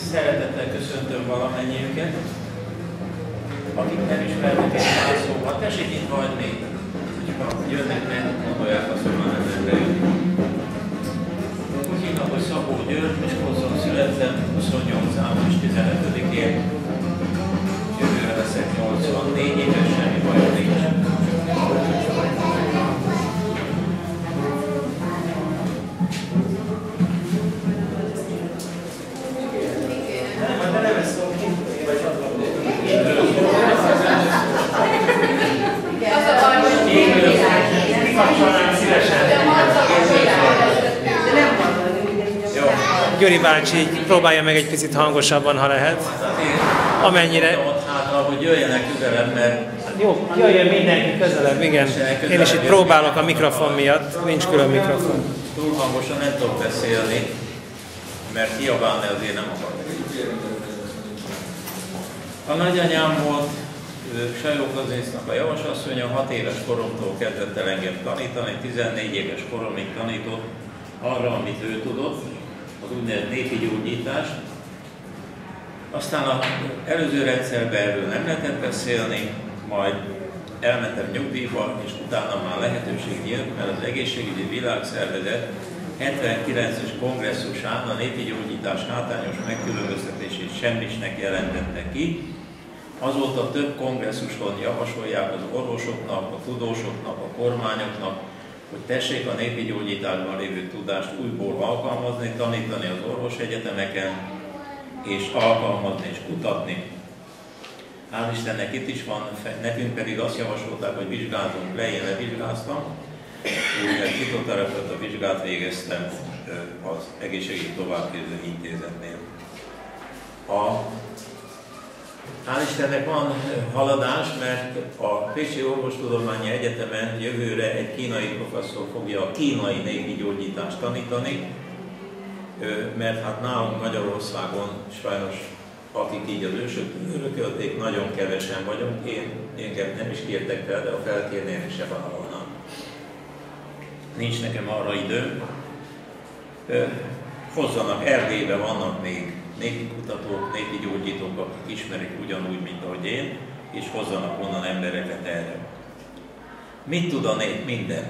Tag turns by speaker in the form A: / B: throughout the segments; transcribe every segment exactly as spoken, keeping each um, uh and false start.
A: Szeretettel köszöntöm valamennyiüket. Akik nem ismernek egy pár szóval, tessék itt hagyni, hogyha jönnek meg, gondolják azt, hogy már nem jönni. Úgy hívnak, hogy Szabó György, Miskolcon születtem, huszonnyolc április tizenötödikén. Jövőre leszek nyolcvannégy éves, semmi bajom nincs.
B: Gyuri bácsi, próbálja meg egy picit hangosabban, ha lehet. Amennyire...
A: Hátra, hogy jöjjenek közelebb, mert...
B: Jó, jöjjön mindenki közelebb, igen. Én is itt próbálok a mikrofon miatt, nincs külön mikrofon.
A: Túl hangosan nem tudok beszélni, mert kiabálni azért nem akarok. A nagyanyám volt Sajó Kazincnak a javasasszonya, hat éves koromtól kezdett el engem tanítani, tizennégy éves koromig tanított arra, amit ő tudott, az úgynevezett népi gyógyítást. Aztán az előző rendszerben erről nem lehetett beszélni, majd elmentem nyugdíjba, és utána már lehetőség nyílt, mert az Egészségügyi Világszervezet hetvenkilences kongresszusán a népi gyógyítás hátrányos megkülönböztetését semmisnek jelentette ki. Azóta több kongresszuson javasolják az orvosoknak, a tudósoknak, a kormányoknak, hogy tessék a népi gyógyításban lévő tudást újból alkalmazni, tanítani az orvosegyetemeken, és alkalmazni és kutatni. Hál' Istennek itt is van, nekünk pedig azt javasolták, hogy vizsgázzunk le, én levizsgáztam, úgyhogy fitoterapeuta vizsgát végeztem az Egészségügyi Továbbképző Intézetnél. A Hál' Istennek van haladás, mert a Pécsi Orvostudományi Egyetemen jövőre egy kínai professzor fogja a kínai népi gyógyítást tanítani, mert hát nálunk Magyarországon sajnos, akik így az ősöktől örökölték, nagyon kevesen vagyunk. Én, engem nem is kértek fel, de a felkérnél se vállalnám. Nincs nekem arra idő. Hozzanak, Erdélyben vannak még népi kutatók, népi gyógyítók, akik ismerik ugyanúgy, mint ahogy én, és hozzanak onnan embereket erre. Mit tud a nép? Mindent.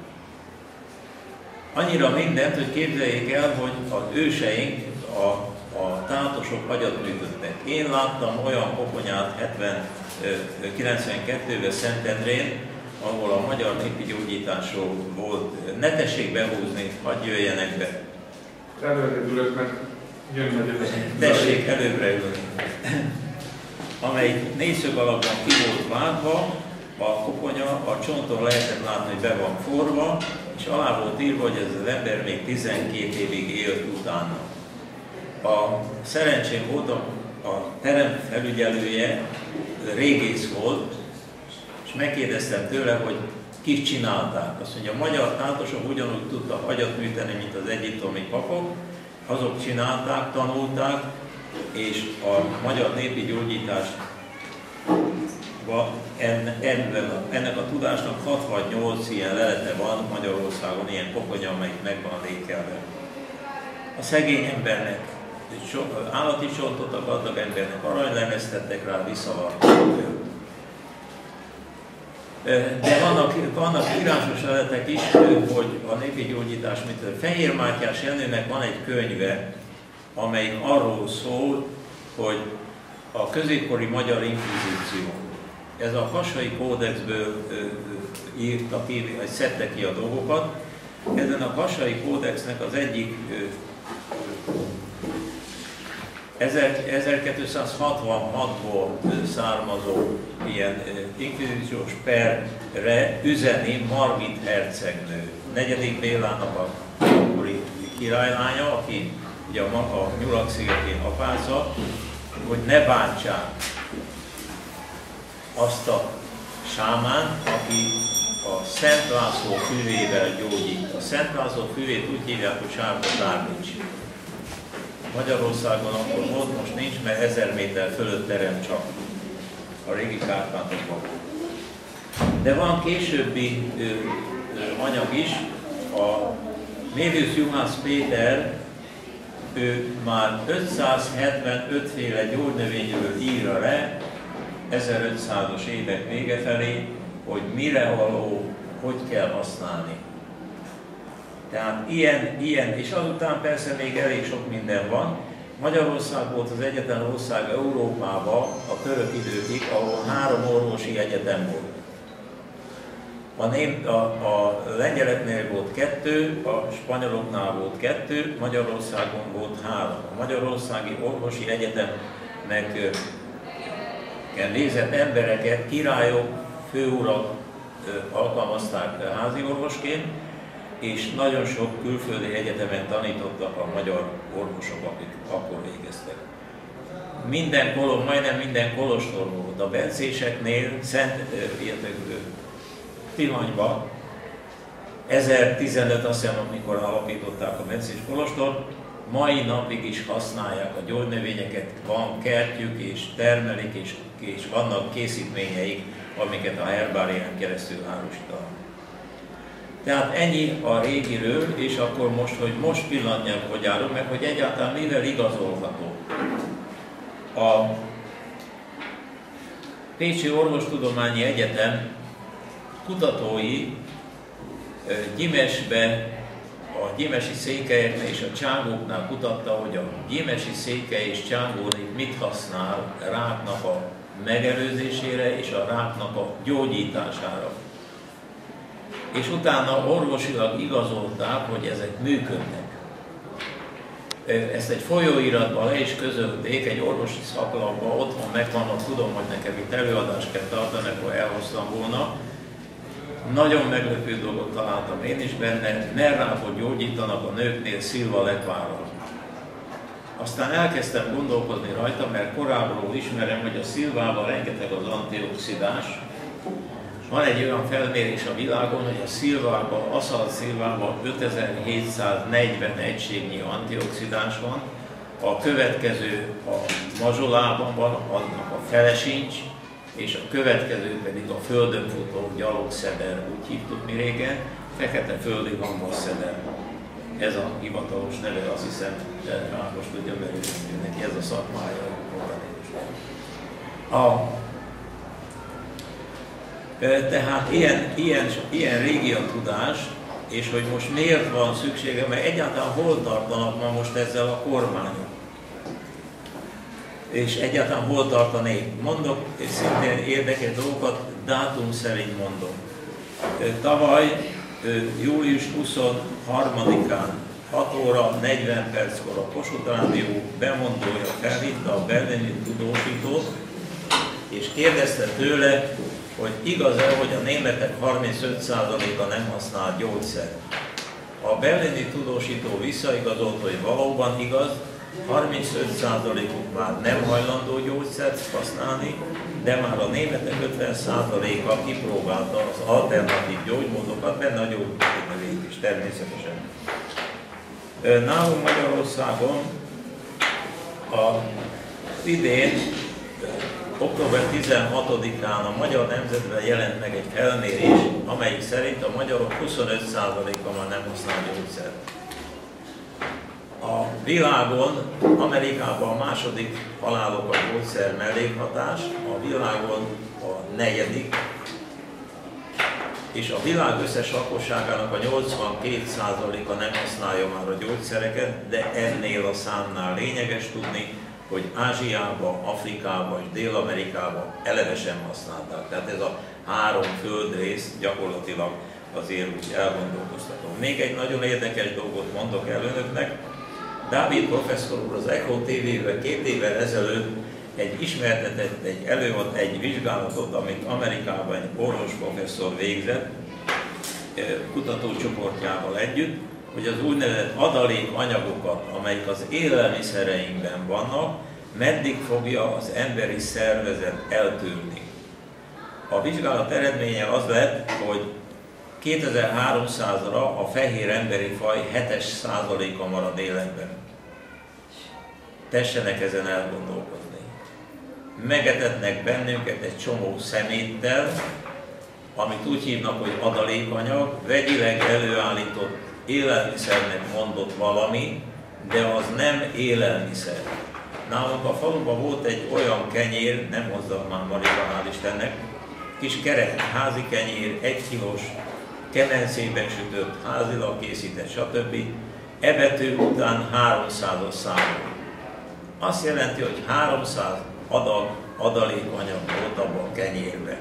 A: Annyira mindent, hogy képzeljék el, hogy az őseink, a, a tátosok agyat működtek. Én láttam olyan koponyát kilencvenkettőben Szentendrén, ahol a magyar népi gyógyításról volt. Ne tessék behúzni, hadd jöjjenek be.
C: Előbb mert jön
A: tessék előbbre ülni. Amely négyszög alakban ki volt vágva, a koponya, a csonton lehetett látni, hogy be van forva, és alá volt írva, hogy ez az ember még tizenkét évig élt utána. A szerencsém volt, a, a terem felügyelője régész volt, és megkérdeztem tőle, hogy kik csinálták. Azt mondja, a magyar tátosok ugyanúgy tudtak agyat műteni, mint az egyiptomi papok, azok csinálták, tanulták, és a magyar népi gyógyítás ennek a tudásnak hatvannyolc ilyen lelete van Magyarországon, ilyen koponya, amelyik meg van lékelve. A szegény embernek állati csontot, a gazdag embernek aranylemezt tettek rá, visszavarták. De vannak, vannak írásos leletek is, hogy a népi gyógyítás, mint Fehér Mátyás Jenőnek van egy könyve, amelyik arról szól, hogy a középkori magyar inkvizíció. Ez a Kassai Kódexből írta ki, vagy szedte ki a dolgokat. Ezen a Kassai Kódexnek az egyik ezerkétszázhatvanhatból származó ilyen inkvizíciós perre üzeni Margit hercegnő, negyedik Bélának a akkori királylánya, aki ugye a, a Nyulak-szigetén apáca, hogy ne bántsák azt a sámánt, aki a Szent László füvével gyógyít. A Szent László füvét úgy hívják, hogy sárga tárgyincs. Magyarországon akkor volt, most nincs, mert ezer méter fölött terem csak a régi Kárpátokban. De van későbbi ö, ö, anyag is, a Mévius Juhász Péter ő már ötszázhetvenöt féle gyógynövényről írja le ezerötszázas évek vége felé, hogy mire való, hogy kell használni. Tehát ilyen, ilyen, és azután persze még elég sok minden van. Magyarország volt az egyetlen ország Európában a török időkig, ahol három orvosi egyetem volt. A, ném, a, a lengyeleknél volt kettő, a spanyoloknál volt kettő, Magyarországon volt három. A Magyarországi Orvosi Egyetemnek végzett embereket, királyok, főurak alkalmazták házi orvosként, és nagyon sok külföldi egyetemen tanítottak a magyar orvosok, akik akkor végeztek. Minden kolom, majdnem minden kolostor volt. A bencéseknél, Szent Tihanyban, ezertizenöt, azt hiszem, amikor alapították a bencés kolostort, mai napig is használják a gyógynövényeket, van kertjük és termelik, és, és vannak készítményeik, amiket a herbárián keresztül árusítanak. Tehát ennyi a régiről, és akkor most, hogy most pillanatnyilag hogy állunk meg, hogy egyáltalán mivel igazolható. A Pécsi Orvostudományi Egyetem kutatói Gyimesbe, a gyimesi székelyeknél és a csángóknál kutatta, hogy a gyimesi székely és csángónik mit használ ráknak a megelőzésére és a ráknak a gyógyítására. És utána orvosilag igazolták, hogy ezek működnek. Ezt egy folyóiratban le is közölték, egy orvosi szaklapban, otthon megvannak, tudom, hogy nekem itt előadást kell tartani, akkor elhoztam volna. Nagyon meglepő dolgot találtam én is benne, nerrákot gyógyítanak a nőknél szilva lekvárral. Aztán elkezdtem gondolkodni rajta, mert korábbról ismerem, hogy a szilvában rengeteg az antioxidás. Van egy olyan felmérés a világon, hogy a szilvában, aszalt szilvában ötezer-hétszáznegyven egységnyi antioxidáns van, a következő a mazsolában van, annak a fele sincs, és a következő pedig a földön futó gyalogszeder, úgy hívtuk mi régen, fekete földi hamvasszeder. Ez a hivatalos neve, azt hiszem, Ákos tudja, mert neki ez a szakmája. A, tehát ilyen, ilyen, ilyen régi a tudás, és hogy most miért van szüksége, mert egyáltalán hol tartanak ma most ezzel a kormányok. És egyáltalán hol tart a nép. Mondok, és szintén érdekes dolgokat, dátum szerint mondom. Tavaly, július huszonharmadikán, hat óra negyven perckor a Kossuth Rádió bemondója felhitte a berlini tudósítót, és kérdezte tőle, hogy igaz-e, hogy a németek harmincöt százaléka nem használ gyógyszert. A berlini tudósító visszaigazolt, hogy valóban igaz, harmincöt százalékuk már nem hajlandó gyógyszert használni, de már a németek ötven százaléka kipróbálta az alternatív gyógymódokat, benne a gyógynövényt is természetesen. Nálunk Magyarországon a idén, október tizenhatodikán a Magyar Nemzetben jelent meg egy felmérés, amelyik szerint a magyarok huszonöt százaléka már nem használ gyógyszert. A világon, Amerikában a második halálok a gyógyszer mellékhatás, a világon a negyedik, és a világ összes lakosságának a nyolcvankét százaléka nem használja már a gyógyszereket, de ennél a számnál lényeges tudni, hogy Ázsiában, Afrikában és Dél-Amerikában eleve sem használták. Tehát ez a három földrész gyakorlatilag azért úgy elgondolkoztató. Még egy nagyon érdekes dolgot mondok el önöknek. Dávid professzor úr az Echo té vében két évvel ezelőtt egy ismertetett, egy előad egy vizsgálatot, amit Amerikában egy orvos professzor végzett kutatócsoportjával együtt, hogy az úgynevezett adalékanyagokat, amelyik az élelmiszereinkben vannak, meddig fogja az emberi szervezet eltűrni. A vizsgálat eredménye az lett, hogy kétezer-háromszázra a fehér emberi faj hetes százaléka marad életben. Tessenek ezen elgondolkozni. Megetetnek bennünket egy csomó szeméttel, amit úgy hívnak, hogy adalékanyag, vegyileg előállított élelmiszernek mondott valami, de az nem élelmiszer. Nálunk a faluban volt egy olyan kenyér, nem hozzam már Marika, hál' Istennek, kis kerek, házi kenyér, egy kilós, kemencében sütött, házilag készített, stb. Ebető után háromszázas számol. Azt jelenti, hogy háromszáz adag adalékanyag volt abban a kenyérben.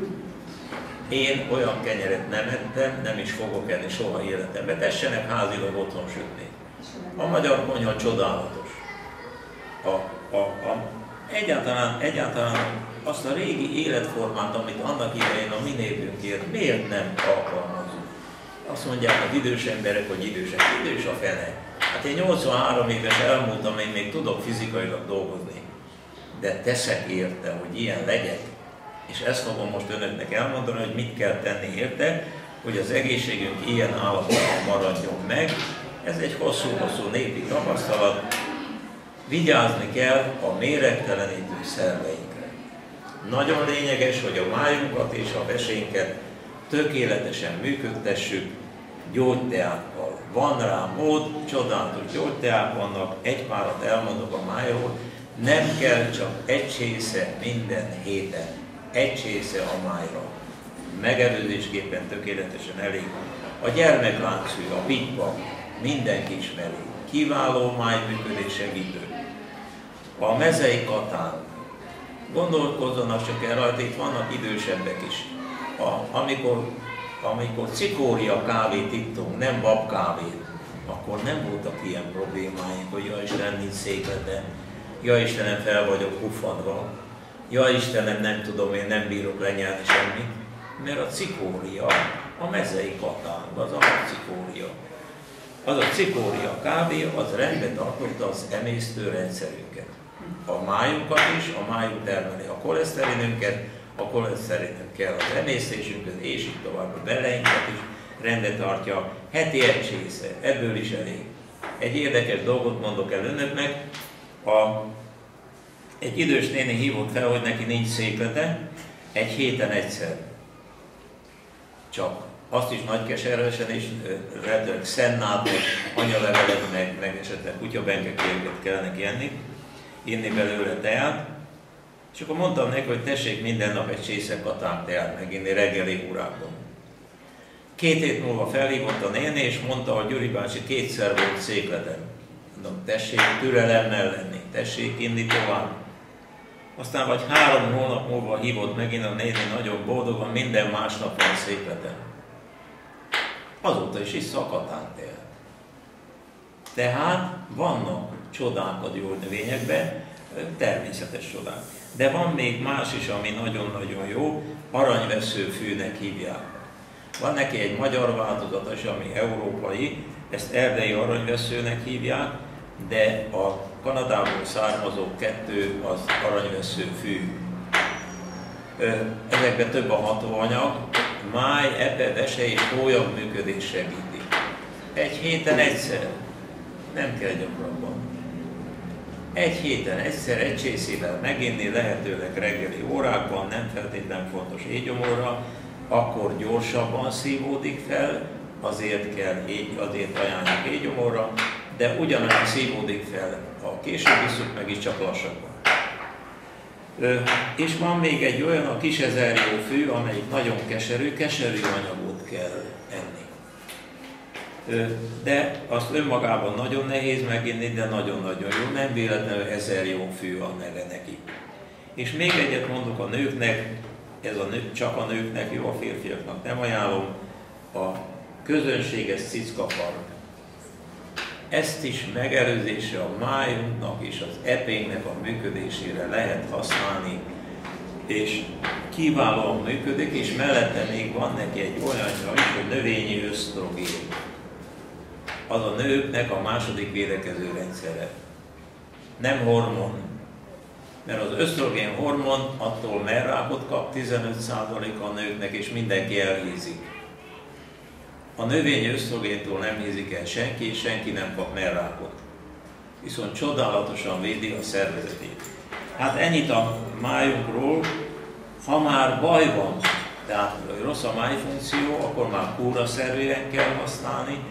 A: Én olyan kenyeret nem ettem, nem is fogok enni soha életemben. Tessenek házilag otthon sütni. A magyar konyha csodálatos. A, a, a, egyáltalán, egyáltalán azt a régi életformát, amit annak idején a mi népünkért miért nem alkalmazunk? Azt mondják az idős emberek, hogy idősek, idős a fene. Hát én nyolcvanhárom éves elmúltam, én még tudok fizikailag dolgozni, de teszek érte, hogy ilyen legyek. És ezt fogom most önöknek elmondani, hogy mit kell tenni érte, hogy az egészségünk ilyen állapotban maradjon meg. Ez egy hosszú-hosszú népi tapasztalat. Vigyázni kell a méregtelenítő szerveinkre. Nagyon lényeges, hogy a májunkat és a vesénket tökéletesen működtessük gyógyteákkal. Van rá mód, csodálatos gyógyteák vannak, egy párat elmondok a májról, nem kell csak egy csésze minden héten, egy csésze a májra. Megelőzésképpen tökéletesen elég. A gyermekláncfű, a pitpa, mindenki ismeri. Kiváló májműködés segítő. A mezei katán. Gondolkozzanak csak el rajta, itt vannak idősebbek is. A, amikor, amikor cikória kávét ittunk, nem babkávét, akkor nem voltak ilyen problémáink, hogy ja Istenem, nincs székletem, ja Istenem, fel vagyok puffadva, ja Istenem, nem tudom, én nem bírok lenyelni semmit, mert a cikória, a mezei katán, az a cikória. Az a cikória kávé, az rendben tartotta az emésztőrendszerünket. A májunkat is, a májunk termeli a koleszterinünket, a koleszterinünkkel az emésztésünket, és így tovább a beleinket is rendben tartja. Heti egy csésze, ebből is elég. Egy érdekes dolgot mondok el önöknek. A, egy idős néni hívott fel, hogy neki nincs széklete, egy héten egyszer. Csak azt is nagy keservesen és lehetőleg szennát, anyalevelet, meg, meg esetleg kutyabenkekérget kell neki enni, inni belőle teát. És akkor mondtam neki, hogy tessék minden nap egy csésze katán teát meginni reggeli órákban. Két hét múlva felhívott a néni, és mondta, hogy Gyuri bácsi kétszer volt székletem. Mondom, tessék türelemmel lenni, tessék inni tovább. Aztán vagy három hónap múlva hívott megint a néni nagyon boldogan, minden másnap van székletem. Azóta is issza a katán teát. Tehát vannak csodák a gyógynövényekben, természetes csodák. De van még más is, ami nagyon-nagyon jó, aranyveszőfűnek hívják. Van neki egy magyar változata is, ami európai, ezt erdei aranyveszőnek hívják, de a Kanadából származó kettő az aranyveszőfű. Ezekben több a hatóanyag, máj, epe, vese és hólyag működés segíti. Egy héten egyszer, nem kell gyakrabban. Egy héten egyszer, egy csészével meginni, lehetőleg reggeli órákban, nem feltétlenül fontos éjgyomorra, akkor gyorsabban szívódik fel, azért kell, így, azért ajánljuk éjgyomorra, de ugyanolyan szívódik fel, ha később isszuk meg is, csak lassabban. Ö, és van még egy olyan, a kisezerjó fű, amelyik nagyon keserű, keserű anyagot kell enni. Ö, de azt önmagában nagyon nehéz meginni, de nagyon-nagyon jó, nem véletlenül ezerjó fű a neve neki. És még egyet mondok a nőknek, ez a nő, csak a nőknek jó, a férfiaknak nem ajánlom, a közönséges cickafark. Ezt is megelőzésre a májunknak és az epénknek a működésére lehet használni, és kiválóan működik, és mellette még van neki egy olyanja is, hogy növényi ösztrogén. Az a nőknek a második védekező rendszere. Nem hormon, mert az ösztrogén hormon attól mellrákot kap, tizenöt százaléka a nőknek, és mindenki elhízik. A növényi ösztrogéntól nem hízik el senki, és senki nem kap mellrákot. Viszont csodálatosan védi a szervezetét. Hát ennyit a májunkról. Ha már baj van, tehát rossz a májfunkció, akkor már kúraszerűen kell használni,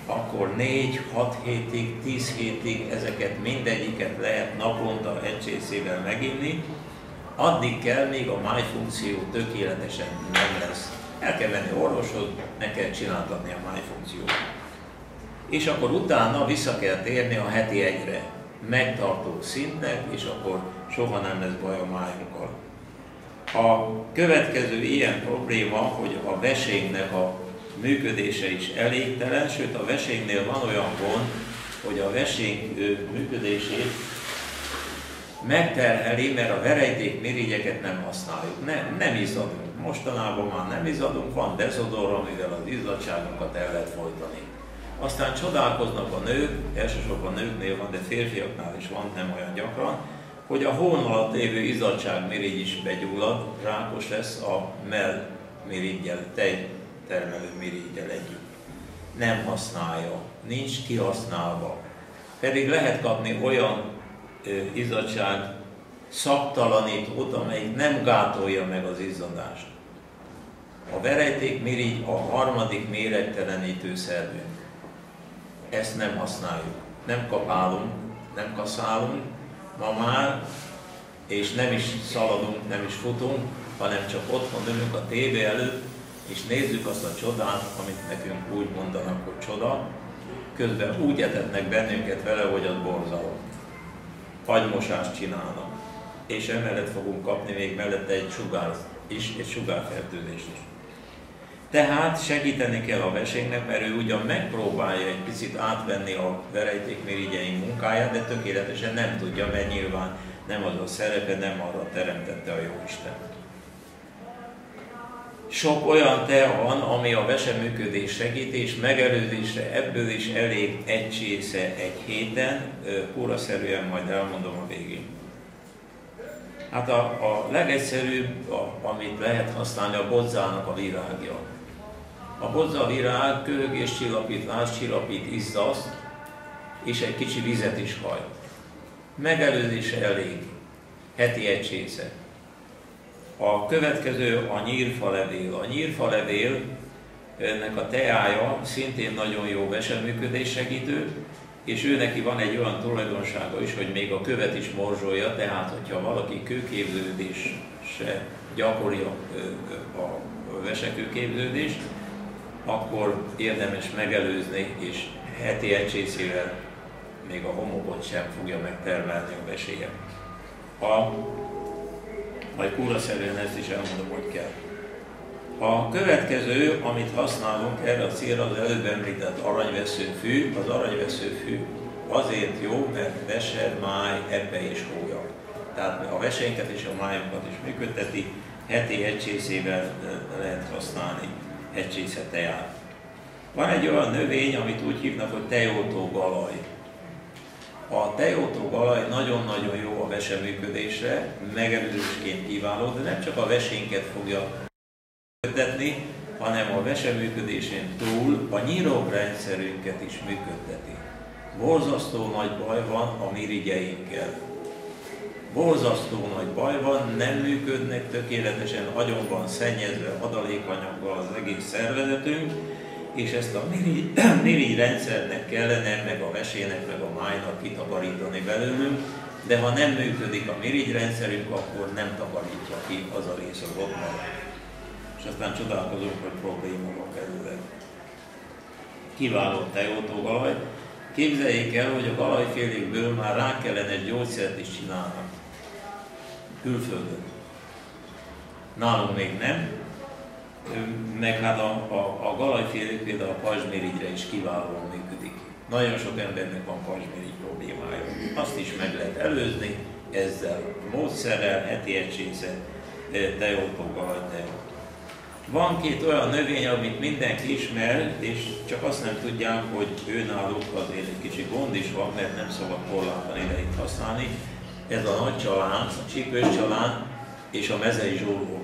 A: akkor négy-hat hétig, tíz hétig ezeket mindegyiket lehet naponta egy csészével meginni, addig kell, még a májfunkció tökéletesen nem lesz. El kell venni orvoshoz, meg kell csináltatni a májfunkciót. És akkor utána vissza kell térni a heti egyre, megtartó szintnek, és akkor soha nem lesz baj a májunkkal. A következő ilyen probléma, hogy a vesénknek a működése is elégtelen, sőt a vesénknél van olyan gond, hogy a vesénk működését megterheli, mert a verejtékmirigyeket nem használjuk, ne, nem izzadunk. Mostanában már nem izzadunk, van dezodor, amivel az izzadságunkat el lehet folytani. Aztán csodálkoznak a nők, elsősorban nőknél van, de férfiaknál is van, nem olyan gyakran, hogy a hón alatt lévő izzadságmirigy is begyullad, rákos lesz a mellmiriggyel, tejtermelő miriggyel együtt. Nem használja, nincs kihasználva. Pedig lehet kapni olyan ö, izzadság szaktalanítót, amelyik nem gátolja meg az izzadást. A verejtékmirigy a harmadik méregtelenítő szervünk. Ezt nem használjuk. Nem kapálunk, nem kaszálunk ma már, és nem is szaladunk, nem is futunk, hanem csak otthon ülünk a tévé előtt, és nézzük azt a csodát, amit nekünk úgy mondanak, hogy csoda. Közben úgy etetnek bennünket vele, hogy az borzalom. Agymosást csinálnak. És emellett fogunk kapni még mellette egy sugár is, egy sugárfertőzést is. Tehát segíteni kell a vesénknek, mert ő ugyan megpróbálja egy picit átvenni a verejtékmirigyeink munkáját, de tökéletesen nem tudja, mert nyilván nem az a szerepe, nem arra teremtette a Jóisten. Sok olyan tea van, ami a veseműködés segít, és megelőzésre ebből is elég egy csésze egy héten, kúraszerűen majd elmondom a végén. Hát a, a legegyszerűbb, a, amit lehet használni, a bodzának a virágja. A bodza virág köhögés csillapítás, csillapít izzaszt, és egy kicsi vizet is hajt. Megelőzése elég, heti egy csésze. A következő a nyírfalevél. A nyírfalevél, ennek a teája szintén nagyon jó veseműködés segítő, és ő neki van egy olyan tulajdonsága is, hogy még a követ is morzsolja, tehát hogyha valaki kőképződése gyakori a, a vesekőképződés, akkor érdemes megelőzni, és heti egy csészével még a homokot sem fogja megtermelni a veséje. A, majd kúraszerűen ezt is elmondom, hogy kell. A következő, amit használunk erre a célra, az előbb említett aranyveszőfű. Az aranyveszőfű azért jó, mert vese, máj, ebbe és hólyag. Tehát a vesénket és a májunkat is működteti, heti egy csészével lehet használni egy csésze teát. Van egy olyan növény, amit úgy hívnak, hogy tejótógalaj. A tejótógalaj nagyon-nagyon jó a veseműködésre, megelőzésként kiváló, de nem csak a vesénket fogja működtetni, hanem a veseműködésén túl a nyirogrendszerünket is működteti. Borzasztó nagy baj van a mirigyeinkkel. Borzasztó nagy baj van, nem működnek tökéletesen, agyon van szennyezve adalékanyaggal az egész szervezetünk, és ezt a mirigy, mirigy rendszernek kellene, meg a vesének, meg a májnak kitakarítani belőlünk, de ha nem működik a mirigy rendszerünk, akkor nem takarítja ki az a rész, az ott marad. És aztán csodálkozunk, hogy probléma van belőle. Kiváló tejótógalaj. Képzeljék el, hogy a galajfélékből már rá kellene egy gyógyszert is csinálni. Külföldön. Nálunk még nem. Meg hát a, a, a galajfélék például a pajzsmirigyre is kiválóan működik. Nagyon sok embernek van pajzsmirigy problémája. Azt is meg lehet előzni ezzel a módszerrel, heti egy csésze tejótógalaj tejót. Van két olyan növény, amit mindenki ismer, és csak azt nem tudják, hogy őnáluk azért egy kicsi gond is van, mert nem szabad korlátlan idejét használni. Ez a nagy csalán, a csípős csalán és a mezei zsórgó.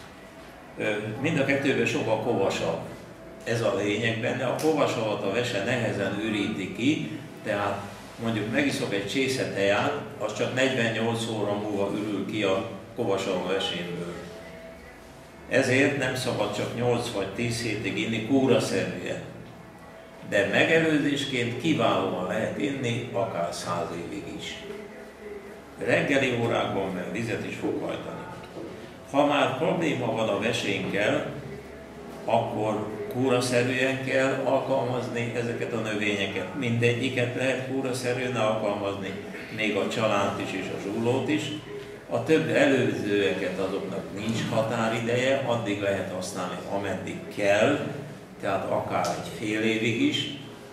A: Mind a kettőben sok a kovasav. Ez a lényeg benne. A kovasavat a vese nehezen üríti ki, tehát mondjuk megiszok egy csésze teát, az csak negyvennyolc óra múlva ürül ki a kovasav a vesénből. Ezért nem szabad csak nyolc vagy tíz hétig inni kúraszerűen. de megelőzésként kiválóan lehet inni, akár száz évig is. Reggeli órákban, mert vizet is fog hajtani. Ha már probléma van a vesénkkel, akkor kúraszerűen kell alkalmazni ezeket a növényeket. Mindegyiket lehet kúraszerűen alkalmazni, még a csalánt is és a zsúlót is. A több előzőeket azoknak nincs határideje, addig lehet használni, ameddig kell, tehát akár egy fél évig is,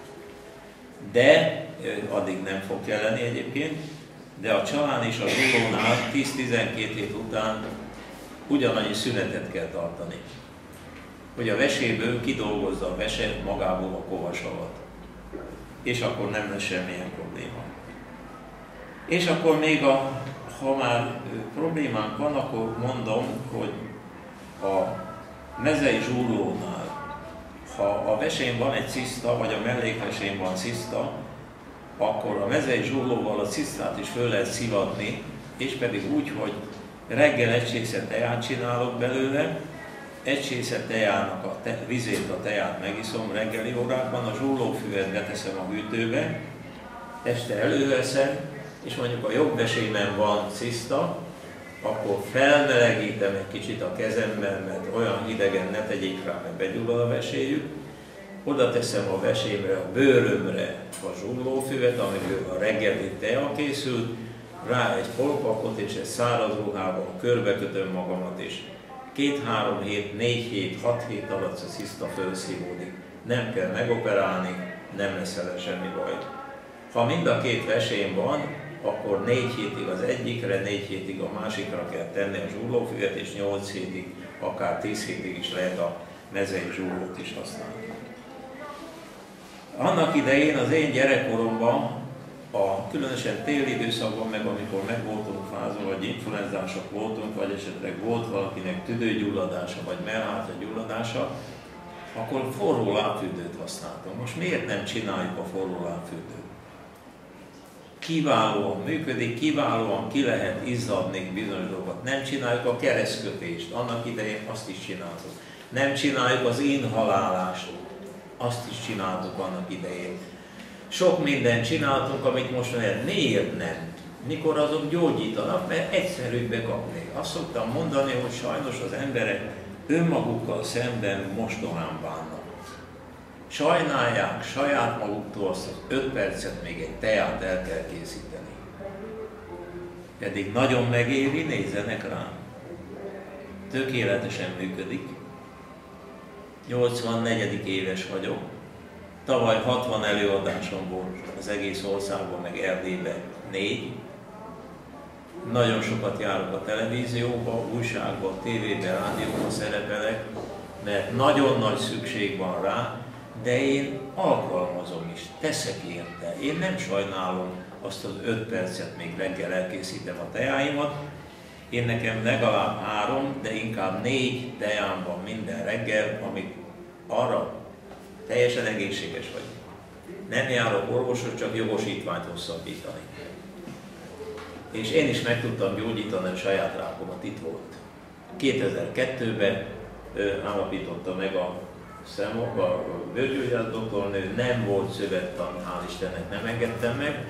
A: de addig nem fog kelleni egyébként, de a csalán és a zsúlónál tíz-tizenkét hét után ugyanannyi szünetet kell tartani, hogy a veséből kidolgozza a vese magából a kovasavat, és akkor nem lesz semmilyen probléma. És akkor még, a, ha már problémánk van, akkor mondom, hogy a mezei zsúlónál, ha a vesén van egy ciszta, vagy a mellékvesén van ciszta, akkor a mezei zsúlóval a cisztát is föl lehet szivatni, és pedig úgy, hogy reggel egy csésze teját csinálok belőle, egy csésze tejának a te, vizét, a teját megiszom reggeli órákban, a zsúlófüvet beteszem a hűtőbe, este előveszem, és mondjuk a jobb vesémen van ciszta, akkor felmelegítem egy kicsit a kezemben, mert olyan hidegen ne tegyék rá, mert begyullad a veséjük. Oda teszem a vesémre, a bőrömre a zsúlófüvet, amiből a reggeli teja készült, rá egy polpakot és egy száraz ruhával körbekötöm magamat, és két-három hét, négy hét, hat hét alatt a ciszta felszívódik. Nem kell megoperálni, nem lesz vele semmi baj. Ha mind a két vesén van, akkor négy hétig az egyikre, négy hétig a másikra kell tenni a zsúlófüvet, és nyolc hétig, akár tíz hétig is lehet a mezei zsúlót is használni. Annak idején az én gyerekkoromban, a különösen téli időszakban, meg amikor meg voltunk fázva, vagy influenzások voltunk, vagy esetleg volt valakinek tüdőgyulladása, vagy mellhátya gyulladása, akkor forró lábfürdőt használtunk. Most miért nem csináljuk a forró lábfürdőt? Kiválóan működik, kiválóan ki lehet izzadni bizonyos dolgokat. Nem csináljuk a keresztkötést, annak idején azt is csináltuk. Nem csináljuk az inhalálást, azt is csináltuk annak idején. Sok mindent csináltunk, amit most mondják, miért nem? Mikor azok gyógyítanak, mert egyszerűbb kapni. Azt szoktam mondani, hogy sajnos az emberek önmagukkal szemben mostohán bánnak. Sajnálják saját maguktól azt az öt percet, még egy teát el kell készíteni. Pedig nagyon megéri, nézzenek rám. Tökéletesen működik. nyolcvannegyedik éves vagyok. Tavaly hatvan előadásom volt az egész országban, meg Erdélyben négy. Nagyon sokat járok a televízióba, újságban, tévében, rádióban szerepelek, mert nagyon nagy szükség van rá, de én alkalmazom is, teszek érte. Én nem sajnálom azt az öt percet, még reggel elkészítem a tejáimat. Én nekem legalább három, de inkább négy tejám van minden reggel, amit arra teljesen egészséges vagyok. Nem járok orvoshoz, csak jogosítványt hosszabbítani. És én is meg tudtam gyógyítani a saját rákomat, itt volt. kétezer-kettőben állapította meg a szemok, a bőrgyógyász doktornő, nem volt szövettan, hál' Istennek nem engedtem meg,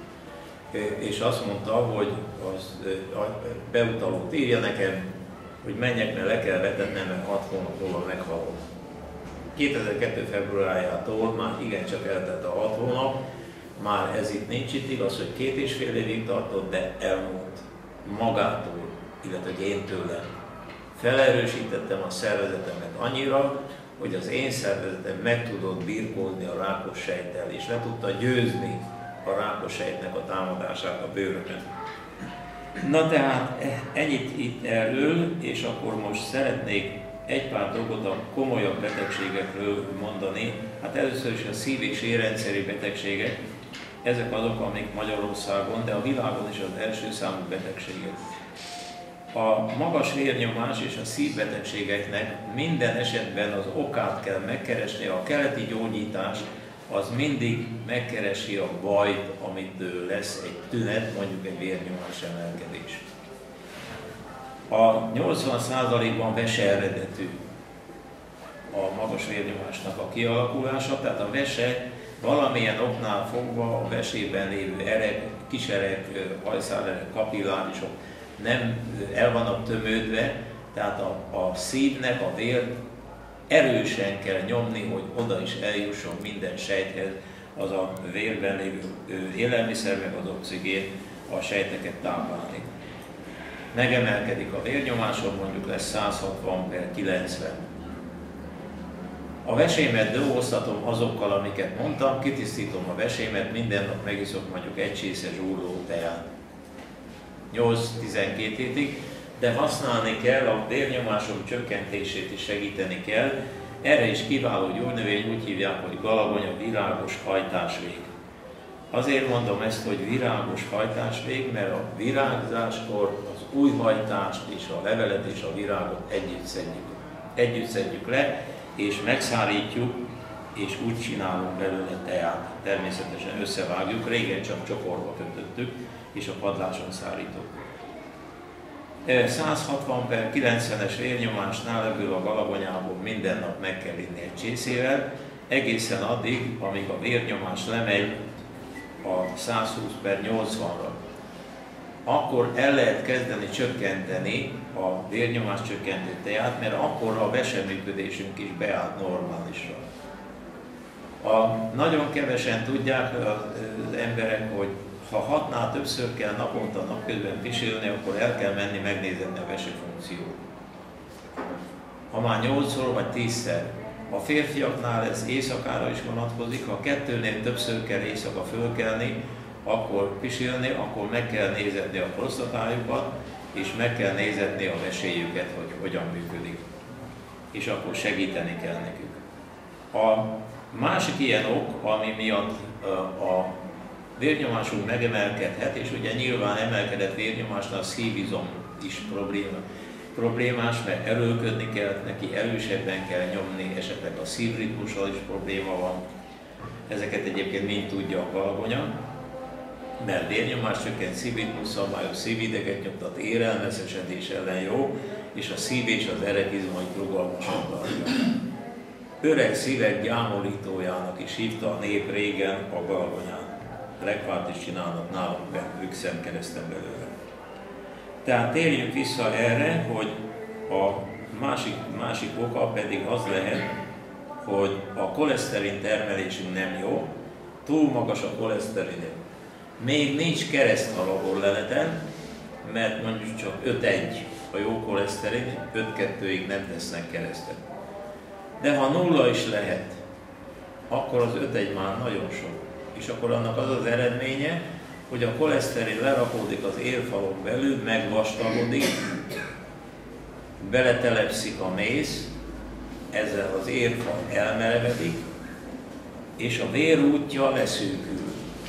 A: és azt mondta, hogy az beutalót írja nekem, hogy menjek, mert le kell vetetnem, mert hat hónap múlva meghalok. kétezer-kettő februárjától már igencsak eltelt a hat hónap, már ez itt nincs itt, igaz, hogy két és fél évig tartott, de elmúlt magától, illetve én tőlem. Felerősítettem a szervezetemet annyira, hogy az én szervezetem meg tudott birkózni a rákos sejttel, és le tudta győzni a rákos sejtnek a támadását a bőrömen. Na tehát ennyit itt erről, és akkor most szeretnék egy pár dolgot a komolyabb betegségekről mondani. Hát először is a szív- és érrendszeri betegségek, ezek azok, amik Magyarországon, de a világon is az első számú betegségek. A magas vérnyomás és a szívbetegségeknek minden esetben az okát kell megkeresni. A keleti gyógyítás az mindig megkeresi a bajt, amitől lesz egy tünet, mondjuk egy vérnyomás emelkedés. A nyolcvan százalékban vese eredetű a magas vérnyomásnak a kialakulása, tehát a vese valamilyen oknál fogva a vesében lévő erek, kiserek, hajszálerek, kapillárisok nem el vannak tömődve, tehát a, a szívnek a vér erősen kell nyomni, hogy oda is eljusson minden sejthez az a vérben lévő élelmiszer, meg az oxigén a sejteket táplálni. Megemelkedik a vérnyomáson, mondjuk lesz száz hatvan per kilencven. A vesémet dolgoztatom azokkal, amiket mondtam, kitisztítom a vesémet, minden nap megiszok mondjuk egy csésze zsúrló teát. nyolc-tizenkét hétig, de használni kell, a vérnyomásom csökkentését is segíteni kell. Erre is kiváló gyógynövény, úgy hívják, hogy galagonya virágos hajtásvég. Azért mondom ezt, hogy virágos hajtásvég, mert a virágzáskor az új hajtást és a levelet és a virágot együtt szedjük, együtt szedjük le, és megszárítjuk, és úgy csinálunk belőle teát. Természetesen összevágjuk, régen csak csokorba kötöttük, és a padláson szárítottuk. száz hatvan per kilencvenes vérnyomásnál ebből a galagonyából minden nap meg kell inni egy csészével, egészen addig, amíg a vérnyomás lemegy a száz húsz per nyolcvanra. Akkor el lehet kezdeni csökkenteni a vérnyomás csökkentő teát, mert akkor a veseműködésünk is beállt normálisra. A, nagyon kevesen tudják az emberek, hogy ha hatnál többször kell naponta napközben pisilni, akkor el kell menni megnézni a vesefunkciót. Ha már nyolcszor vagy tízszer. A férfiaknál ez éjszakára is vonatkozik, ha kettőnél többször kell éjszaka fölkelni, akkor pisilni, akkor meg kell nézetni a prostatájukat, és meg kell nézetni a veséjüket, hogy hogyan működik. És akkor segíteni kell nekük. A másik ilyen ok, ami miatt a vérnyomásunk megemelkedhet, és ugye nyilván emelkedett vérnyomásnál a szívizom is probléma. problémás, mert erőlködni kell neki, erősebben kell nyomni, esetleg a szívritmussal is probléma van. Ezeket egyébként mind tudja a galagonya, mert vérnyomás csökkent, szívritmus szabályok, szívideget nyomtat, érelmeszesedés ellen jó, és a szív és az erekizmait rugalmasan tartja. Öreg szívek gyámolítójának is hívta a nép régen a galagonyát. Lekvárt is csinálnak nálunk, ők szemkereszten belőle. Tehát térjünk vissza erre, hogy a másik, másik oka pedig az lehet, hogy a koleszterin termelésünk nem jó, túl magas a koleszterin. Még nincs kereszthalagor leleten, mert mondjuk csak öt egy a jó koleszterin, öt kettőig nem tesznek keresztet. De ha nulla is lehet, akkor az öt egy már nagyon sok. És akkor annak az az eredménye, hogy a koleszterin lerakódik az érfalon belül, megvastagodik, beletelepszik a méz, ezzel az érfal elmerevedik, és a vérútja leszűkül.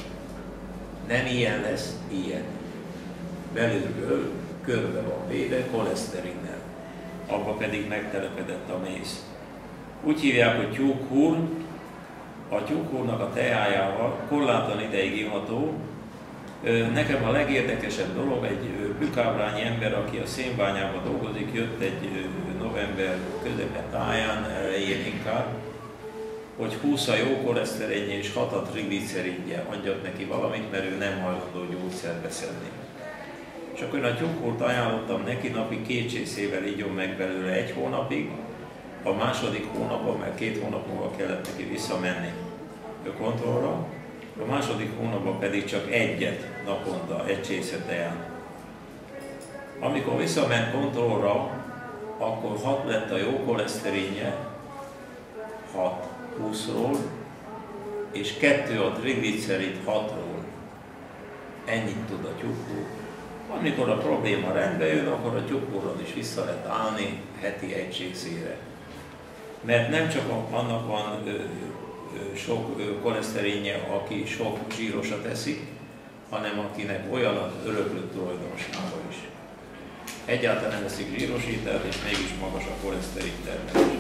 A: Nem ilyen lesz, ilyen. Belülről körbe van véve koleszterinnel, abba pedig megtelepedett a méz. Úgy hívják, hogy tyúkhúr, a tyúkhúrnak a teájával korlátlan ideig iható. Nekem a legérdekesebb dolog, egy bükábrányi ember, aki a szénbányában dolgozik, jött egy november közepe táján, elején inkább, hogy húsz a jó koleszterinje és hat a trigliceridje, adjak neki valamit, mert ő nem hajlandó gyógyszert szedni. És akkor én a tyúkhúrt ajánlottam neki, napi két csészével igyon meg belőle egy hónapig, a második hónapban, mert két hónap múlva kellett neki visszamenni a kontrollra, a második hónapban pedig csak egyet naponta, egy csésze teát. Amikor visszament kontrollra, akkor hat lett a jó koleszterinje, hat húszról, és kettő a triglicerid hatról. Ennyit tud a tyúkhúr. Amikor a probléma rendbe jön, akkor a tyúkhúron is vissza lehet állni heti egy csészére. Mert nem csak annak van ö, ö, sok koleszterinje, aki sok zsírosat eszik, hanem akinek olyan az öröklött tulajdonsága is. Egyáltalán nem eszik zsíros ételt, és mégis magas a koleszterin termelés.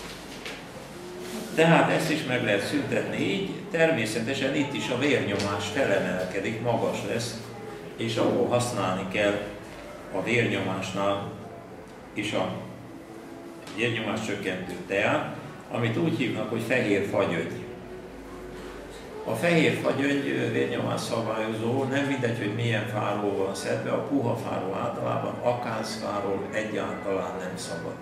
A: Tehát ezt is meg lehet szüntetni így, természetesen itt is a vérnyomás felemelkedik, magas lesz, és ahol használni kell a vérnyomásnál is a vérnyomás csökkentő teát, amit úgy hívnak, hogy fehér fagyöngy. A fehér fagyöngy vérnyomás szabályozó, nem mindegy, hogy milyen fáról van szedve, a puha fáról általában akácfáról egyáltalán nem szabad.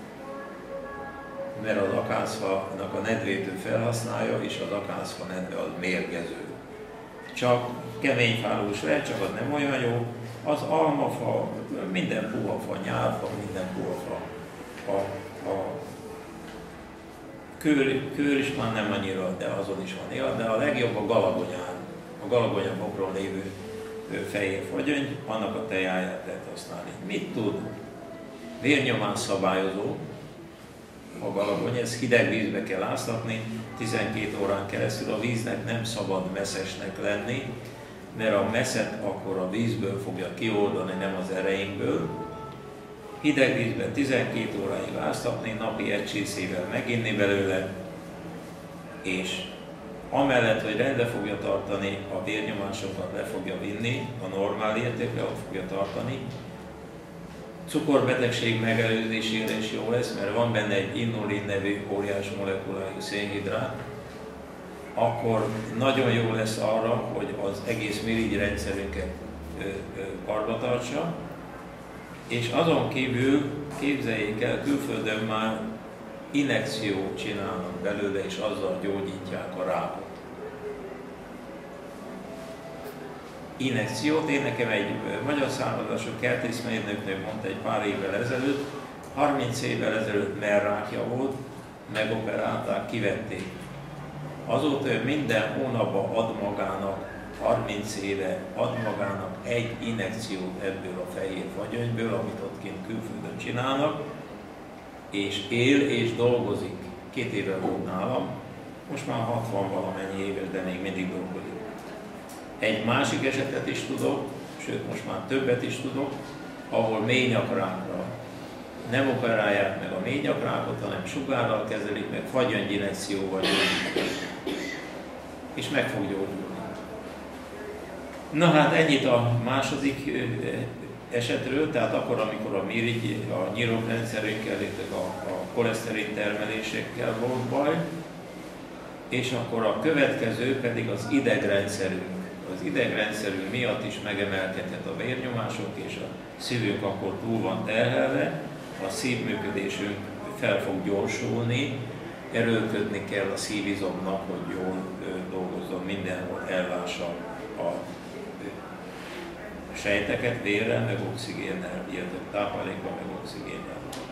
A: Mert az akácfának a nedvét ő felhasználja, és az akácfa nedve az mérgező. Csak kemény fáról is lehet, csak az nem olyan jó. Az almafa, minden puha fa, nyárfa, minden puha fa. A, a kőr, kőr is már nem annyira, de azon is van él, de a legjobb a galagonyán, a galagonyabokról lévő fehér fagyöngy, annak a tejáját lehet használni. Mit tud? Vérnyomás szabályozó, a galagonya, ezt hideg vízbe kell áztatni, tizenkét órán keresztül. A víznek nem szabad messzesnek lenni, mert a messzet akkor a vízből fogja kioldani, nem az erejénkből. Hideg vízben tizenkét óráig áztatni, napi egy csészével meginni belőle, és amellett, hogy rendbe fogja tartani a vérnyomásokat, le fogja vinni, a normál értékre ott fogja tartani. Cukorbetegség megelőzésére is jó lesz, mert van benne egy inulin nevű óriás molekulájú szénhidrát, akkor nagyon jó lesz arra, hogy az egész mirigyrendszerünket karba tartsa, és azon kívül képzeljék el, külföldön már injekciót csinálnak belőle, és azzal gyógyítják a rákot. Injekciót, én nekem egy magyar származású kertészmérnöknő mondta egy pár évvel ezelőtt, harminc évvel ezelőtt merrákja volt, megoperálták, kivették. Azóta ő minden hónapban ad magának, harminc éve ad magának egy injekciót ebből a fehér fagyöngyből, amit ott kint külföldön csinálnak, és él és dolgozik. Két éve volt nálam, most már hatvan valamennyi éves, de még mindig dolgozik. Egy másik esetet is tudok, sőt most már többet is tudok, ahol ményakrákra nem operálják meg a ményakrákot, hanem sugárral kezelik, meg fagyöngyinjekcióval gyógyítják. És meg fog gyógyulni. Na hát ennyit a második esetről, tehát akkor, amikor a mirigy, a nyirokrendszerünkkel, a, a koleszterin termelésekkel volt baj, és akkor a következő pedig az idegrendszerünk. Az idegrendszerünk miatt is megemelkedhet a vérnyomásunk, és a szívünk akkor túl van terhelve, a szívműködésünk fel fog gyorsulni, erőlködni kell a szívizomnak, hogy jól dolgozzon, mindenhol ellássa a sejteket vérrel, meg oxigénnel, illetve táplálékban, meg oxigénnel.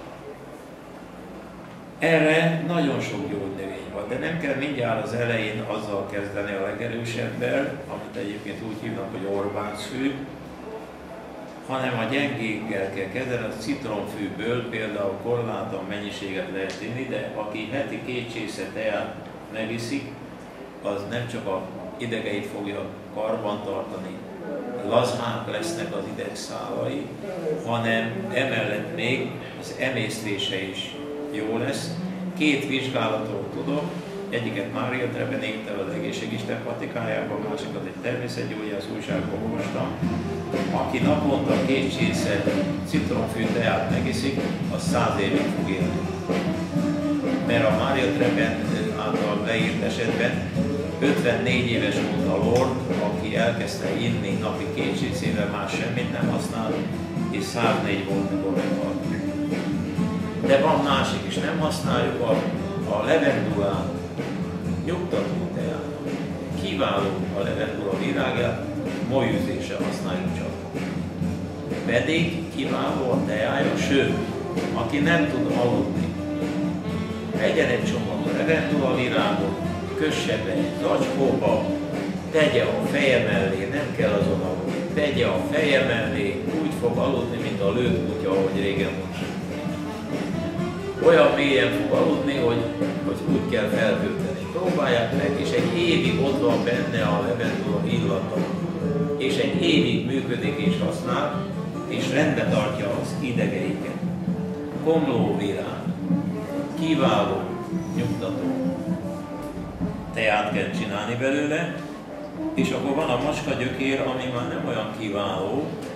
A: Erre nagyon sok gyógynövény van, de nem kell mindjárt az elején azzal kezdeni a legerősebbel, amit egyébként úgy hívnak, hogy Orbán-szű, hanem a gyengékkel kell kezdeni, a citromfűből például korlátlan mennyiséget lehet inni, de aki heti két csésze teát megiszik, az nem csak a idegeit fogja karban tartani, lazmák lesznek az idegszálai, hanem emellett még az emésztése is jó lesz. Két vizsgálatról tudok, egyiket Mária Treben írta az Egészségisten patikájában, a másikat egy természetgyógyász újságban olvastam. Aki naponta két csésze citromfű teát megiszik, az száz évig fog élni. Mert a Mária Treben által leírt esetben ötvennégy éves volt a lord, aki elkezdte inni napi két csészével, más semmit nem használt, és száznégy volt, mikor meghalt. De van másik is, nem használjuk a, a levendulát, nyugtató teát. Kiváló a levendula virágát, molyűzésre használjuk csak. Pedig kiváló a teája, sőt, aki nem tud aludni, egyen egy csomag a levendula virágot, kösse be egy zacskóba, tegye a feje mellé, nem kell azon aludni, tegye a feje mellé, úgy fog aludni, mint a lőtt kutya, ahogy régen most. Olyan mélyen fog aludni, hogy, hogy úgy kell feltölteni. Próbálják meg, és egy évig ott van benne a levendula illata, és egy évig működik és használ, és rendbe tartja az idegeiket. Komlóvirág, kiváló, nyugtató. Teát kell csinálni belőle, és akkor van a macskagyökér, ami már nem olyan kiváló,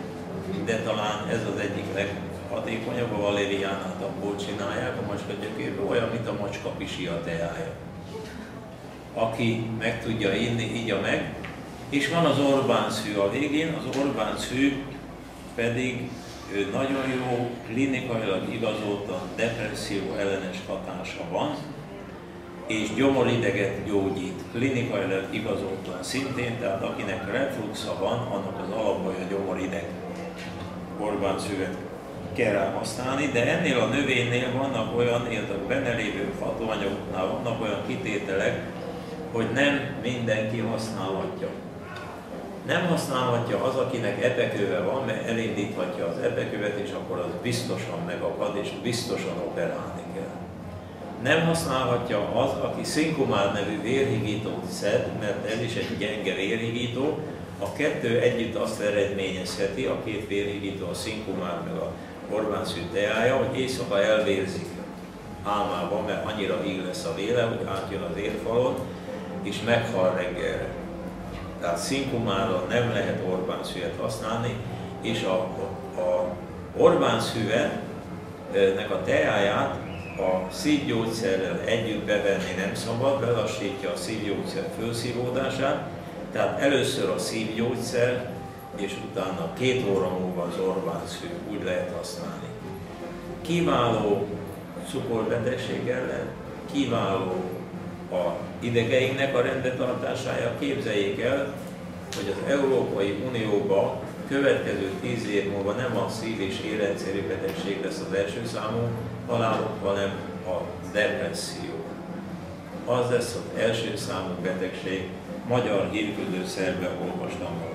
A: de talán ez az egyik leghatékonyabb, a valériánát abból csinálják, a macskagyökérből, olyan, mint a macska pisia teája. Aki meg tudja inni, igya meg. És van az Orbán szű a végén, az Orbán szű pedig nagyon jó, klinikailag igazoltan depresszió ellenes hatása van, és gyomorideget gyógyít, klinikailag igazoltan szintén, tehát akinek refluxa van, annak az alapbaja gyomorideg. Orbán szüvet kell rá használni, de ennél a növénynél vannak olyan, illetve benne lévő hatóanyagoknál vannak olyan kitételek, hogy nem mindenki használhatja. Nem használhatja az, akinek epekőve van, mert elindíthatja az epekövet, és akkor az biztosan megakad, és biztosan operálni kell. Nem használhatja az, aki szinkumár nevű vérhigítót szed, mert ez is egy gyenge vérhigító. A kettő együtt azt eredményezheti, a két vérhigító, a szinkumár meg a Orbán szű teája, hogy éjszaka elvérzik álmában, mert annyira íg lesz a véle, hogy átjön az érfalon, és meghal reggelre. Tehát szinkumárral nem lehet Orbán szüvet használni, és a, a, a Orbán szüvetnek a teáját a szívgyógyszerrel együtt bevenni nem szabad, belassítja a szívgyógyszer felszívódását, tehát először a szívgyógyszer, és utána két óra múlva az Orbán szű, úgy lehet használni. Kiváló cukorbetegség ellen, kiváló a idegeinknek a rendbetartására. Képzeljék el, hogy az Európai Unióban következő tíz év múlva nem a szív- és érrendszeri betegség lesz az első számú halálok, hanem a depresszió. Az lesz az első számú betegség, magyar hírküldő szervben olvastam valahol.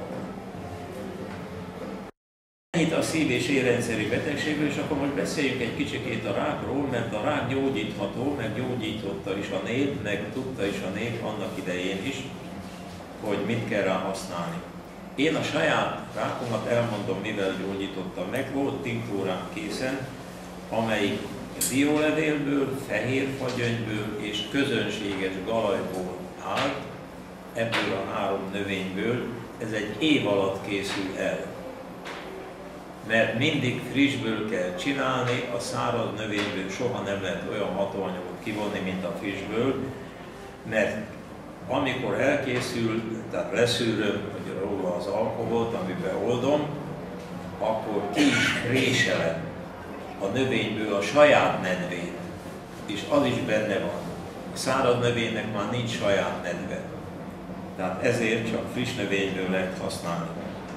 A: Ennyit a szív- és érrendszeri betegségről, és akkor most beszéljünk egy kicsikét a rákról, mert a rák gyógyítható, meg gyógyította is a nép, meg tudta is a nép annak idején is, hogy mit kell rá használni. Én a saját rákomat elmondom, mivel gyógyítottam meg. Volt tinktúrám készen, amelyik diólevélből, fehér fagyönyből és közönséges galajból állt, ebből a három növényből. Ez egy év alatt készül el. Mert mindig frissből kell csinálni, a száraz növényből soha nem lehet olyan hatóanyagot kivonni, mint a frissből, mert amikor elkészül, tehát leszűröm hogy róla az alkoholt, amiben oldom, akkor ki is réselem a növényből a saját nedvét, és az is benne van. A száraz növénynek már nincs saját nedve, tehát ezért csak friss növényből lehet használni.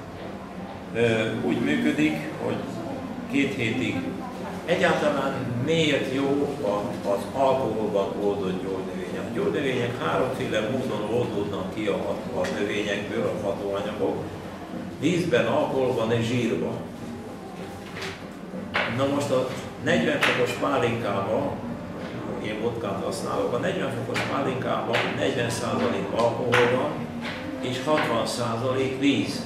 A: Úgy működik, hogy két hétig egyáltalán miért jó az alkoholban oldott gyógynövények. A gyógynövények háromféle módon oldódnak ki a, a növényekből, a hatóanyagok, vízben, alkoholban és zsírban. Na most a negyven fokos pálinkában, én vodkát használok, a negyven fokos pálinkában negyven százalék alkohol van és hatvan százalék víz.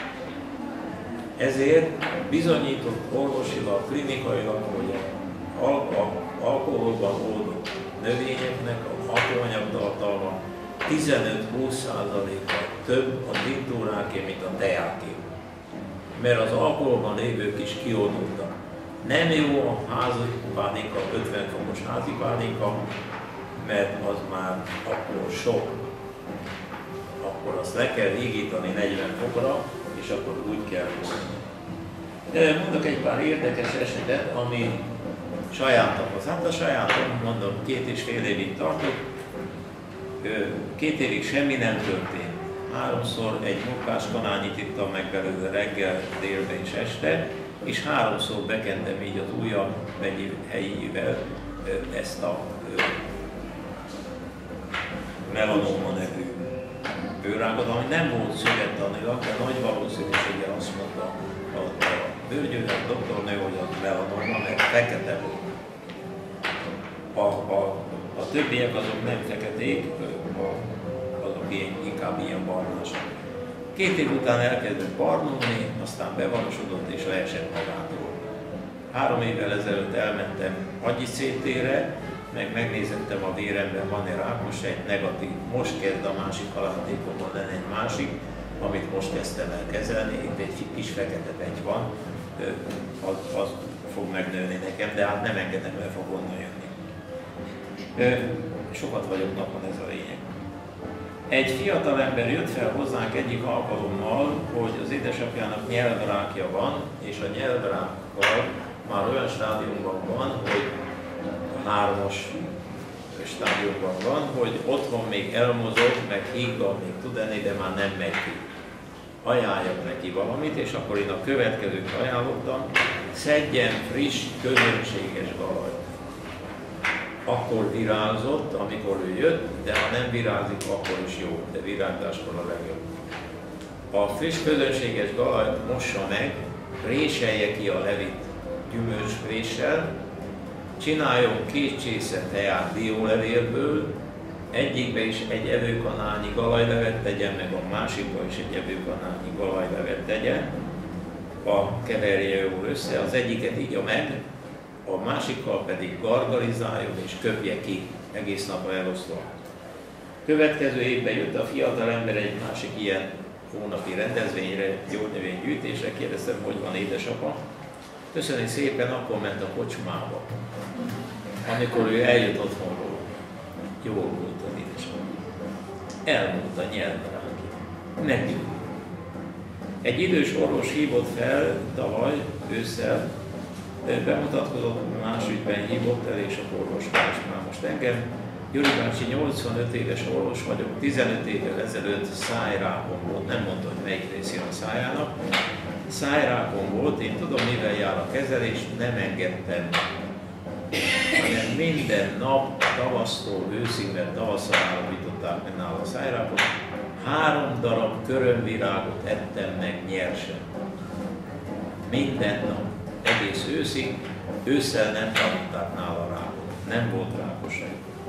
A: Ezért bizonyított orvosilag, klinikailag, hogy az alkoholban oldott növényeknek a hatóanyagtartalma tizenöt-húsz százalékkal több a tinktúráké, mint a teáké. Mert az alkoholban lévők is kionultak. Nem jó a házi pálinka, ötven fokos házi pálinka, mert az már akkor sok. Akkor azt le kell hígítani negyven fokra, és akkor úgy kell hozni. Mondok egy pár érdekes esetet, ami saját tapasztalat. Hát a sajátom, mondom, két és fél évig tartott, két évig semmi nem történt. Háromszor egy munkás kanálnyit ittam meg belőle reggel, délben és este, és háromszor bekentem így az ujjam mennyi helyivel ezt a melanoma nevű bőrrákot, ami nem volt szövettanilag, de nagy valószínűséggel azt mondta a, a bőrgyógyász doktornő, hogy az melanoma, mert fekete volt. A, a, a többiek azok nem feketék, azok ilyen, inkább ilyen barnásak. Két év után elkezdett barnulni, aztán bevalósodott és leesett magától. Három évvel ezelőtt elmentem agyi cé té-re, meg megnézettem a véremben, van-e rákos egy negatív. Most kezd a másik haláltékomban lenni egy másik, amit most kezdtem el kezelni. Itt egy kis fekete pegy van, az, az fog megnőni nekem, de hát nem engedem, el fog onnan jönni. Sokat vagyok napon, ez a lényeg. Egy fiatal ember jött fel hozzánk egyik alkalommal, hogy az édesapjának nyelvrákja van, és a nyelvrákkal már olyan stádiumban van, hogy hármas stádiumban van, hogy otthon még elmozog, meg híggal még tud enni, de már nem megy ki. Ajánljak neki valamit, és akkor én a következőt ajánlottam, szedjen friss, közönséges galajt. Akkor virázott, amikor ő jött, de ha nem virázik, akkor is jó, de virágzáskor a legjobb. A friss, közönséges galajt mossa meg, réselje ki a levit gyümölcsréssel, csináljon két csésze teát diólevélből, egyikbe is egy evőkanálnyi galajlevet tegyen, meg a másikba is egy evőkanálnyi galajlevet tegyen, a keverje jól össze, az egyiket igya meg, a másikkal pedig gargalizáljon és köpje ki, egész napra elosztva. Következő évben jött a fiatal ember egy másik ilyen hónapi rendezvényre, gyógynövénygyűjtésre, kérdeztem, hogy van édesapa. Köszönjük szépen, akkor ment a kocsmába, amikor ő eljött otthonról. Jól volt az édesapa. Elmúlt a nyelvrák. Meggyújt. Egy idős orvos hívott fel tavaly ősszel, bemutatkozott, más ügyben hívott el, és a orvos már most engem. Gyuri bácsi, nyolcvanöt éves orvos vagyok, tizenöt évvel ezelőtt szájrákon volt, nem mondta, hogy melyik részén a szájának. Szájrákon volt, én tudom, mivel jár a kezelés, nem engedtem, hanem minden nap, tavasztól őszig, mert tavasszal állapították meg nála a szájrákot, három darab körömvirágot ettem meg nyersen. Minden nap, egész őszig, ősszel nem találták nála rákot, nem volt rákosság.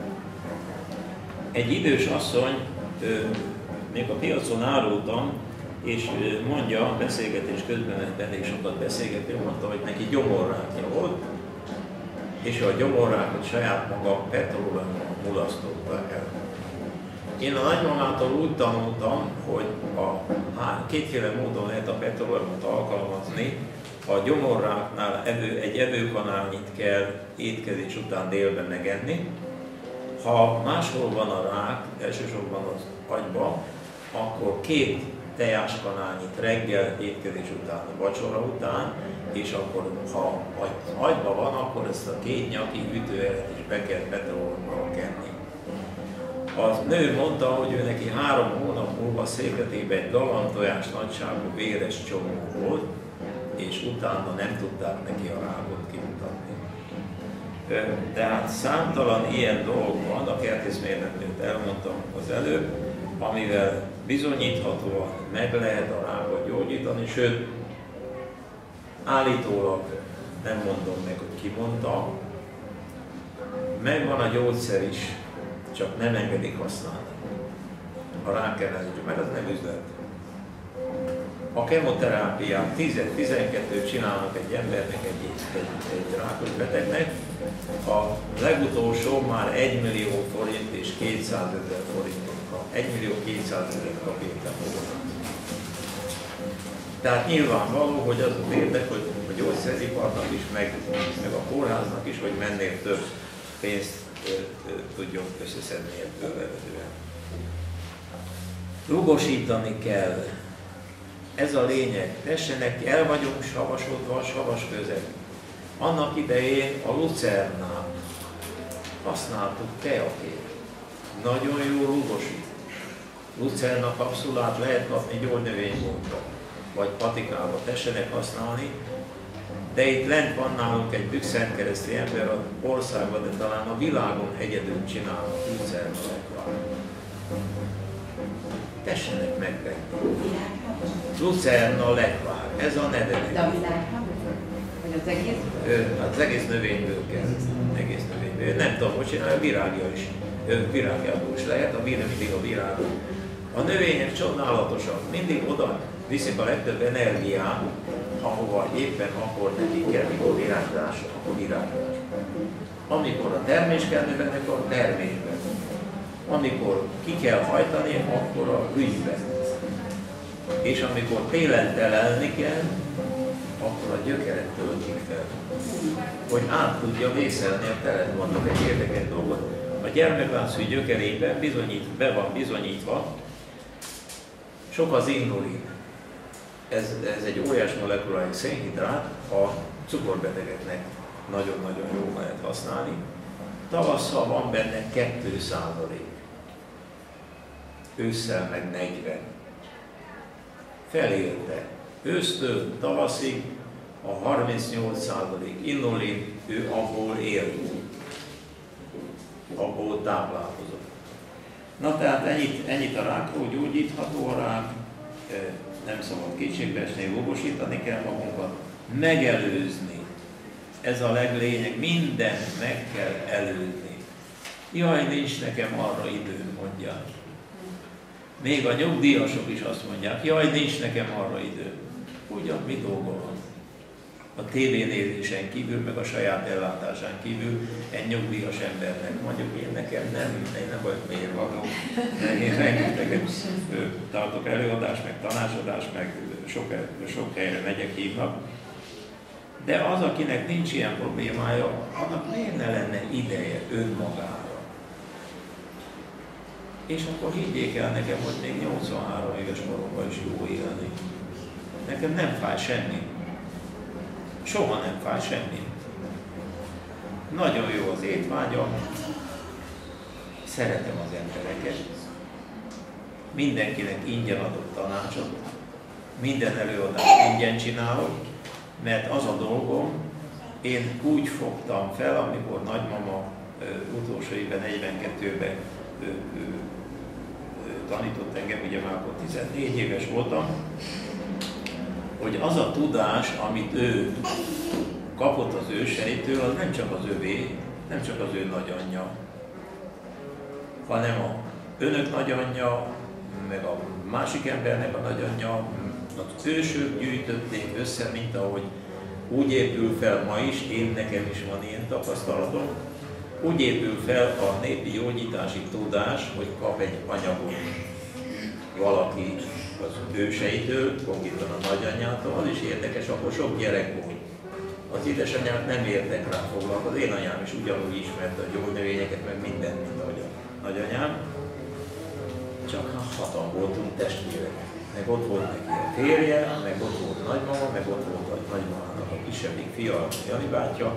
A: Egy idős asszony, még a piacon árultam, és mondja, beszélgetés közben elég sokat beszélgetünk, mondta, hogy neki gyomorrákja volt, és a gyomorrákot saját maga petróleummal mulasztotta el. Én a nagymamától úgy tanultam, hogy a kétféle módon lehet a petróleumot alkalmazni. A gyomorráknál evő, egy evőkanálnyit kell étkezés után délben megenni. Ha máshol van a rák, elsősorban az agyban, akkor két tejáskanálnyit reggel étkezés után, vacsora után, és akkor ha agyban van, akkor ezt a két nyaki ütőeret is be kell petróleummal kenni. A nő mondta, hogy ő neki három hónap múlva a székletében egy galamb-tojás nagyságú véres csomó volt, és utána nem tudták neki a rákot kimutatni. Tehát számtalan ilyen dolog van, a kertészmérnöknél elmondtam az előbb, amivel bizonyíthatóan meg lehet a rákot gyógyítani, sőt, állítólag, nem mondom meg, hogy ki mondta, megvan a gyógyszer is, csak nem engedik használni. A rákellenítő, mert az nem üzlet. A kemoterápiát tíz-tizenkettőt csinálnak egy embernek, egy, egy, egy rákos betegnek, a legutolsó már egy millió forint és kétszázezer forintot kap. egy millió kétszázezer kap évente. Tehát nyilvánvaló, hogy az az érdek, hogy a gyógyszeriparnak is, meg, meg a kórháznak is, hogy mennél több pénzt ö, ö, tudjon összeszedni ebből eredően. Rugosítani kell. Ez a lényeg. Tessenek, el vagyunk savasodva a savas közeg. Annak idején a lucernát használtuk teaként. Nagyon jó rugosít. Lucerna kapszulát lehet kapni gyógynövényboltban, vagy patikába, tessenek használni. De itt lent van nálunk egy bükszentkereszti ember az országban, de talán a világon egyedül csinálnak lucerna lekvár. Tessenek megvenni. Lucerna lekvár, ez a neve.
D: De a világban? Vagy az egész?
A: Hát az egész növényből kell. Egész növényből. Nem tudom, hogy csinálja, a virágja is. Virágjából is lehet, a vír mindig a virág. A növények csodálatosak, mindig oda viszik a legtöbb energiát, ahova éppen akkor nekik kell, mikor virágzás, akkor virágzás. Amikor a termés kell növelni, akkor a termésben. Amikor ki kell hajtani, akkor a ügyben. És amikor télen telelni kell, akkor a gyökeret töltik fel, hogy át tudja vészelni a telet. Mondok egy érdekes dolgot. A gyermekláncfű gyökerében bizonyít, be van bizonyítva, sok az inulin. Ez, ez egy óriás molekuláris szénhidrát, a cukorbetegeknek nagyon-nagyon jól lehet használni. Tavasszal van benne két százalék, ősszel meg negyven. Felélte. Ősztől tavaszig a harmincnyolc százalék inulin, ő abból él, abból táplálkozott. Na tehát ennyit, ennyit a rákról, gyógyítható a rák, nem szabad kétségbe esni, orvosítani kell magunkat, megelőzni. Ez a leglényeg, mindent meg kell előzni. Jaj, nincs nekem arra időm, mondják. Még a nyugdíjasok is azt mondják, jaj, nincs nekem arra időm. Ugyan mi dolga van? A tévénézésen kívül, meg a saját ellátásán kívül egy nyugdíjas embernek. Mondjuk én nekem nem, én nem vagyok mérvadó. Én rengeteget tartok előadást, meg tanácsadást, meg sok, sok helyre megyek, hívnak. De az, akinek nincs ilyen problémája, annak miért ne lenne ideje önmagára? És akkor higgyék el nekem, hogy még nyolcvanhárom éves koromban is jó élni. Nekem nem fáj semmi. Soha nem fáj semmi. Nagyon jó az étvágyam, szeretem az embereket, mindenkinek ingyen adott tanácsot, minden előadást ingyen csinálok, mert az a dolgom, én úgy fogtam fel, amikor nagymama ö, utolsó évben, negyvenkettőben ö, ö, tanított engem, ugye már akkor tizennégy éves voltam, hogy az a tudás, amit ő kapott az őseitől, az nem csak az övé, nem csak az ő nagyanyja, hanem a önök nagyanyja, meg a másik embernek a nagyanyja, az ősök gyűjtötték össze, mint ahogy úgy épül fel ma is, én nekem is van ilyen tapasztalatom, úgy épül fel a népi gyógyítási tudás, hogy kap egy anyagot valaki az őseitől, konkrétan a nagyanyjától, az is érdekes, akkor sok gyerek volt. Az édesanyák nem értek rá foglalkozni, az én anyám is ugyanúgy ismerte a gyógynövényeket, meg mindent, mint ahogy a nagyanyám. Csak hatan voltunk testvérek. Meg ott volt neki a férje, meg ott volt a nagymama, meg ott volt a nagymamának a kisebbik fia, Jani bátyja.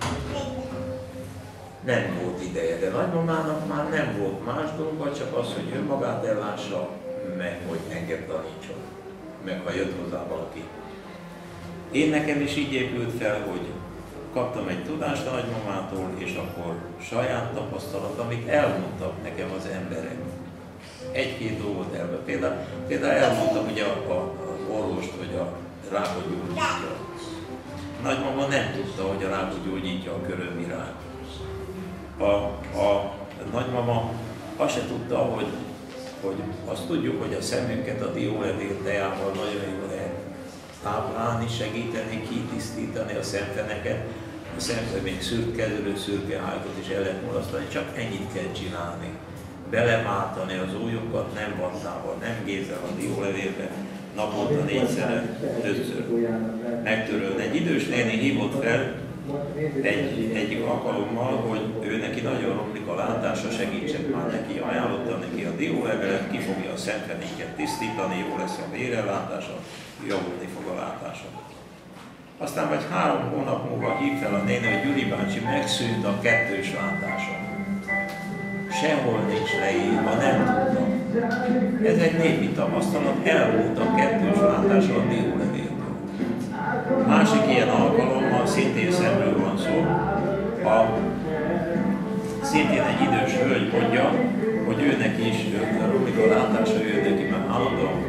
A: Nem volt ideje, de nagymamának már nem volt más dolga, csak az, hogy önmagát ellássa, meg hogy engem tanítson, meg ha jött hozzá valaki. Én nekem is így épült fel, hogy kaptam egy tudást a nagymamától, és akkor saját tapasztalat, amit elmondtak nekem az emberek. Egy-két dolgot elve. Például, például elmondtam ugye a, a, a orvost, hogy a rákot gyógyítja. Nagymama nem tudta, hogy a rákot gyógyítja a körömi rák. A, a nagymama azt se tudta, hogy, hogy azt tudjuk, hogy a szemünket a diólevél teával nagyon jól lehet táplálni, segíteni, kitisztítani a szemfeneket, a szemfene még szürkezelő szürkehájtot is el lehet mulasztani, csak ennyit kell csinálni. Belemártani az ujjukat, nem vattával, nem gézzel a diólevélbe, naponta négyszer, ötször megtörölni. Egy idős néni hívott fel egy, egyik alkalommal, hogy ő neki nagyon romlik a látása, segítsek már neki, ajánlottam neki a diólevelet, ki fogja a szemfenéket tisztítani, jó lesz a vérellátása, javulni fog a látása. Aztán vagy három hónap múlva hív fel a néni, hogy Gyuri bácsi, megszűnt a kettős látása. Sehol nincs leírva, nem tudtam. Ez egy népi tapasztalat, elmúlt a kettős látása a diólevéltől. Másik ilyen alkalommal, szintén szemről van szó, a, szintén egy idős hölgy mondja, hogy ő neki is romlik a látása, ő neki már állandóan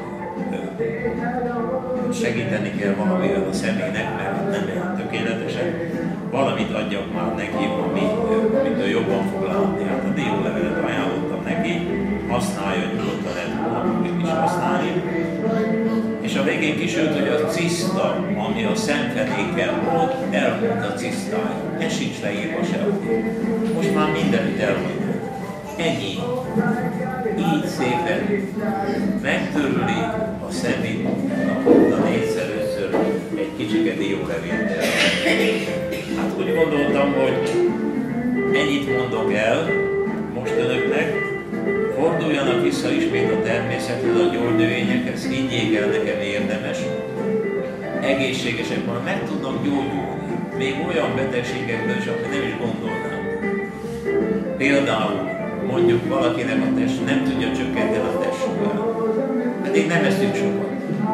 A: segíteni kell valamivel a személynek, mert nem olyan tökéletesen. Valamit adjak már neki, ami, amit ő jobban fog látni. Hát a diólevelet ajánlottam neki, használja, nyugodtan lehet hónapokig is használni. És a végén kisült, hogy a ciszta, ami a szemfenéken volt, elmúlt a cisztája. Ez sincs leírva sehol. Most már mindenütt elmondja. Ennyi. Így szépen megtörüli a szemét naponta négyszer, ötször egy kicsike diólevélt el. Hát úgy gondoltam, hogy ennyit mondok el most önöknek, forduljanak vissza ismét a természethez, a gyógynövényekhez, higgyék el, nekem érdemes. Egészségesek van, meg tudnak gyógyulni, még olyan betegségekből is, amit nem is gondolnám. Például mondjuk valakinek a test nem tudja csökkenteni a testsugart, pedig nem eszünk sokat.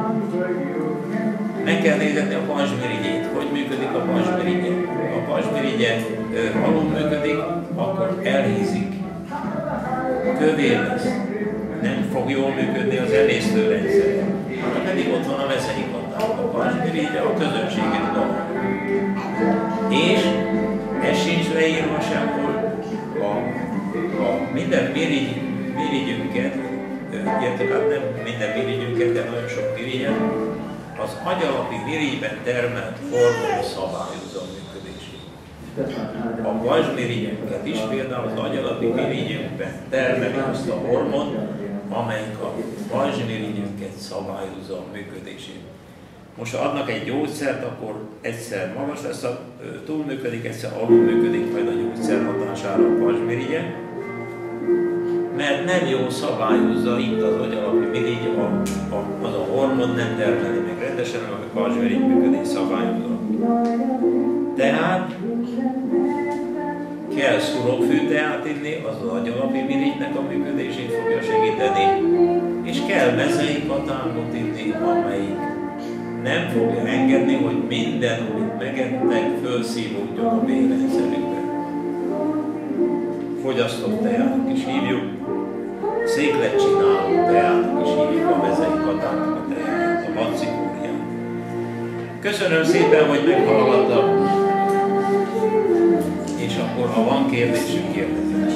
A: Meg kell nézni a pajzsmirigyét, hogy működik a pajzsmirigye. Ha a pajzsmirigye alul működik, akkor elhízik, kövér lesz, nem fog jól működni az emésztőrendszer, hanem pedig ott van a veszélyi határ, a pajzsmirigye a közönséget van. És ez sincs leírva sem, hogy a, a minden mirigy, mirigyünket, értek, hát nem minden mirigyünket, de nagyon sok mirigyen, az agyalapi mirigyben termelt hormon szabályozza a működését. A pajzsmirigyünket is például az agyalapi mirigyünkben termeli azt a hormont, amelyik a pajzsmirigyünket szabályozza a működését. Most ha adnak egy gyógyszert, akkor egyszer magas lesz, a túlműködik, egyszer alulműködik majd a gyógyszer hatására a pajzsmirigye, mert nem jól szabályozza itt az agyalapi mirigy, a, a, az a hormon nem termeli meg rendesen, hanem a pajzsmirigy működés szabályozza. Tehát kell szurokfűteát inni, az az agyalapi mirigynek a működését fogja segíteni, és kell mezei katánkot inni, amelyik nem fogja engedni, hogy minden, amit megettek, fölszívódjon a bélrendszerükbe. Fogyasztott teának is hívjuk, székletcsináló teának is hívjuk a mezei katának a teáját, a mancikóriát. Köszönöm szépen, hogy meghallgattak, és akkor, ha van kérdésük, kérdezik.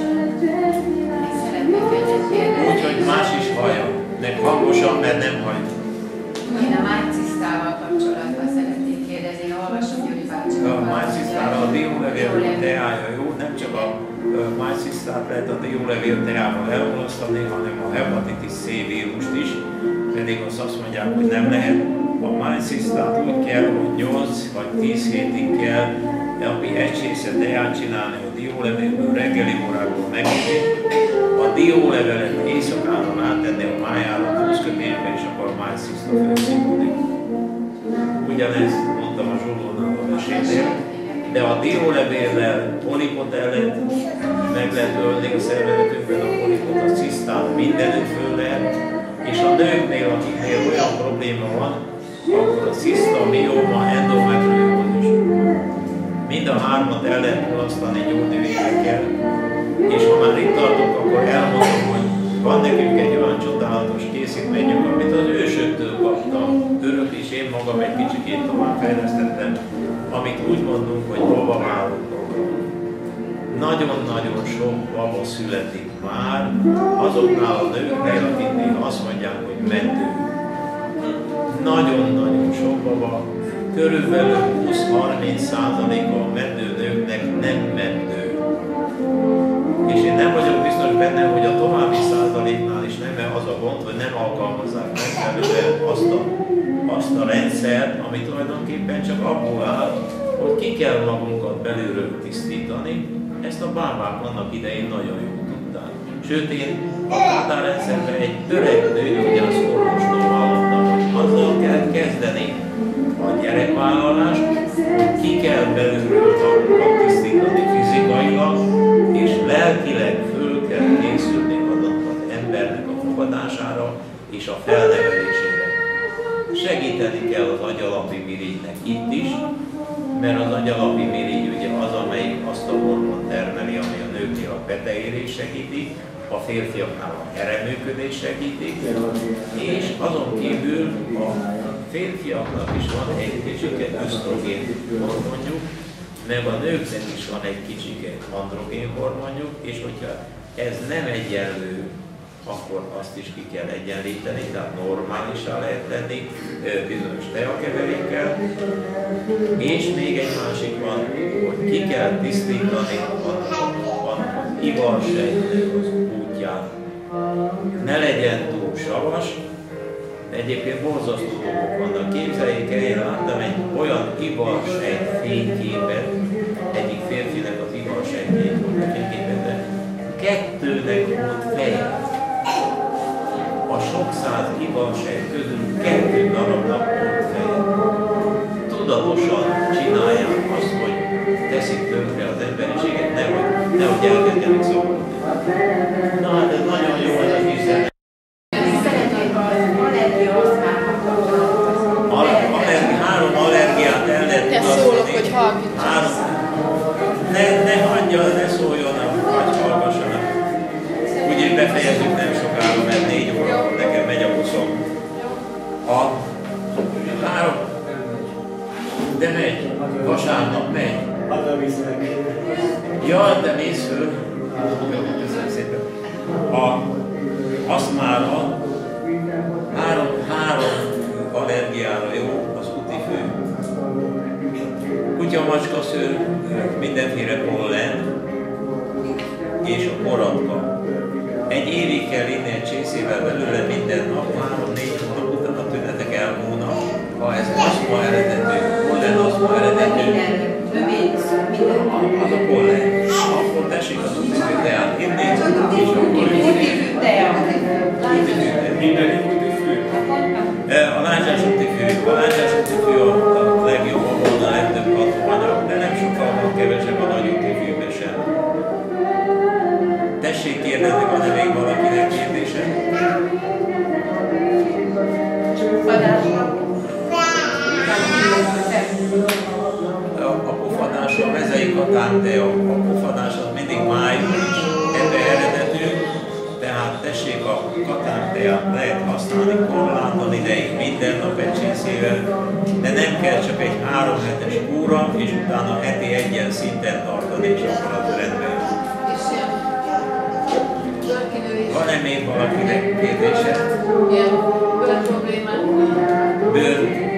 A: Úgyhogy más is hallja, meg hangosan, mert nem hallja.
D: Én a májcisztával kapcsolatban szeretnék kérdezni, én olvasom Gyuri bácsival.
A: A májcisztára a diólevél teája jó, nem csak a májcisztát lehet a diólevél teával elmulasztani, hanem a hepatitis C vírust is, pedig azt mondják, hogy nem lehet. A májcisztát úgy kell, hogy nyolc vagy tíz hétig kell, ami egy csésze teát csinálni a diólevélből, reggeli órákból meginni, a diólevelet éjszakában áttenni a májára, húszkötésbe, és akkor a májciszta felszívódik. Ugyanezt mondtam a Zsolónál a mesénél, de a diólevéllel polipot el lehet, meg lehet ölni a szervezetükben, a polipot, a cisztát mindenütt föl lehet, és a nőknél, akiknél olyan probléma van, akkor a ciszta, mioma, endometriózis. Mind a hármat el lehet mulasztani gyógynövényekkel, és ha már itt tartok, akkor elmondom, hogy van nekünk egy olyan csodálatos készítményünk, amit az ősöktől kaptam, örök is én magam egy kicsikét tovább fejlesztettem, amit úgy mondunk, hogy babaváló program. Nagyon-nagyon sok baba születik már, azoknál a nőknél, akiknél azt mondják, hogy meddő. Nagyon-nagyon sok baba, körülbelül húsz-harminc százaléka a meddő nőknek nem meddő. És én nem vagyok biztos benne, hogy a további százaléknál is nem az a gond, hogy nem alkalmazzák megfelelően azt a, azt a rendszert, ami tulajdonképpen csak abból áll, hogy ki kell magunkat belülről tisztítani. Ezt a bábák annak idején nagyon jól tudták. Sőt, én a kátárrendszerben egy öreg nőgyógyász orvostól hallottam, hogy azzal kell kezdeni a gyerekvállalást, ki kell belülről magunkat tisztítani fizikailag, és lelkileg föl kell készülni az embernek a fogadására és a felnevelésére. Segíteni kell az agyalapi mirigynek itt is, mert az agyalapi mirigy ugye az, amelyik azt a hormont termeli, ami a nőknél a peteérés segíti, a férfiaknál a hereműködés segíti, és azon kívül a férfiaknak is van egy kicsike ösztrogén hormonjuk, meg a nőknek is van egy kicsike androgén hormonjuk, és hogyha ez nem egyenlő, akkor azt is ki kell egyenlíteni, tehát normálisá lehet tenni bizonyos teakeverékkel. És még egy másik van, hogy ki kell tisztítani annak az ivarsejtnek az útját. Ne legyen túl savas, Egyébként borzasztó dolgok vannak. Képzeljék el, én láttam egy olyan ivarsejt fényképet, egyik férfinek az ivarsejtjét volt a fényképet, kettőnek volt feje. A sok száz ivarsejt közül kettő darabnak volt feje. Tudatosan csinálják azt, hogy teszik tönkre az emberiséget, nehogy, nehogy elkezdjenek szaporodni. Na hát ez nagyon jó ez a hiszem. Három allergiát el lehet tudatni. Három. Ne, ne hagyja, ne szóljon, vagy hallgassanak. Úgyhogy befejezzük nem sokára, mert négy óra, nekem megy a buszom. A három. De megy. Vasárnap megy. Ja, de mész föl. Köszönöm szépen. A aszmára három, három allergiára jó az utifő. Kutya, macska, szőr, mindenféle pollen és a poratka. Egy évig kell inni egy csészével belőle minden nap, három-négy hónap után a tünetek elmúlnak. Ha ez aszma eredetű, pollen aszma eredetű, az a pollen. Akkor tessék az utifű teát inni, és akkor
D: Utifű tea.
C: Mindenki utifű?
A: A lázsás utifű, a lázsás utifű a legjobb, ahol a legtöbb hatóanyag, de nem sokkal kevesebb a nagy utifűben sem. Tessék kérdezni, van-e még valakinek kérdése? A pofadás, a mezei katártea, a pofadás az mindig május, ebbe eredetű, tehát tessék a katárteát lehet használni korlátlan ideig, minden nap egy csészével, de nem kell csak egy három hetes kúra, és utána heti egyen szinten tartani, és akkor az rendben. Van-e még valakinek kérdése?
E: Ilyen bőr problémák?
A: Bőr?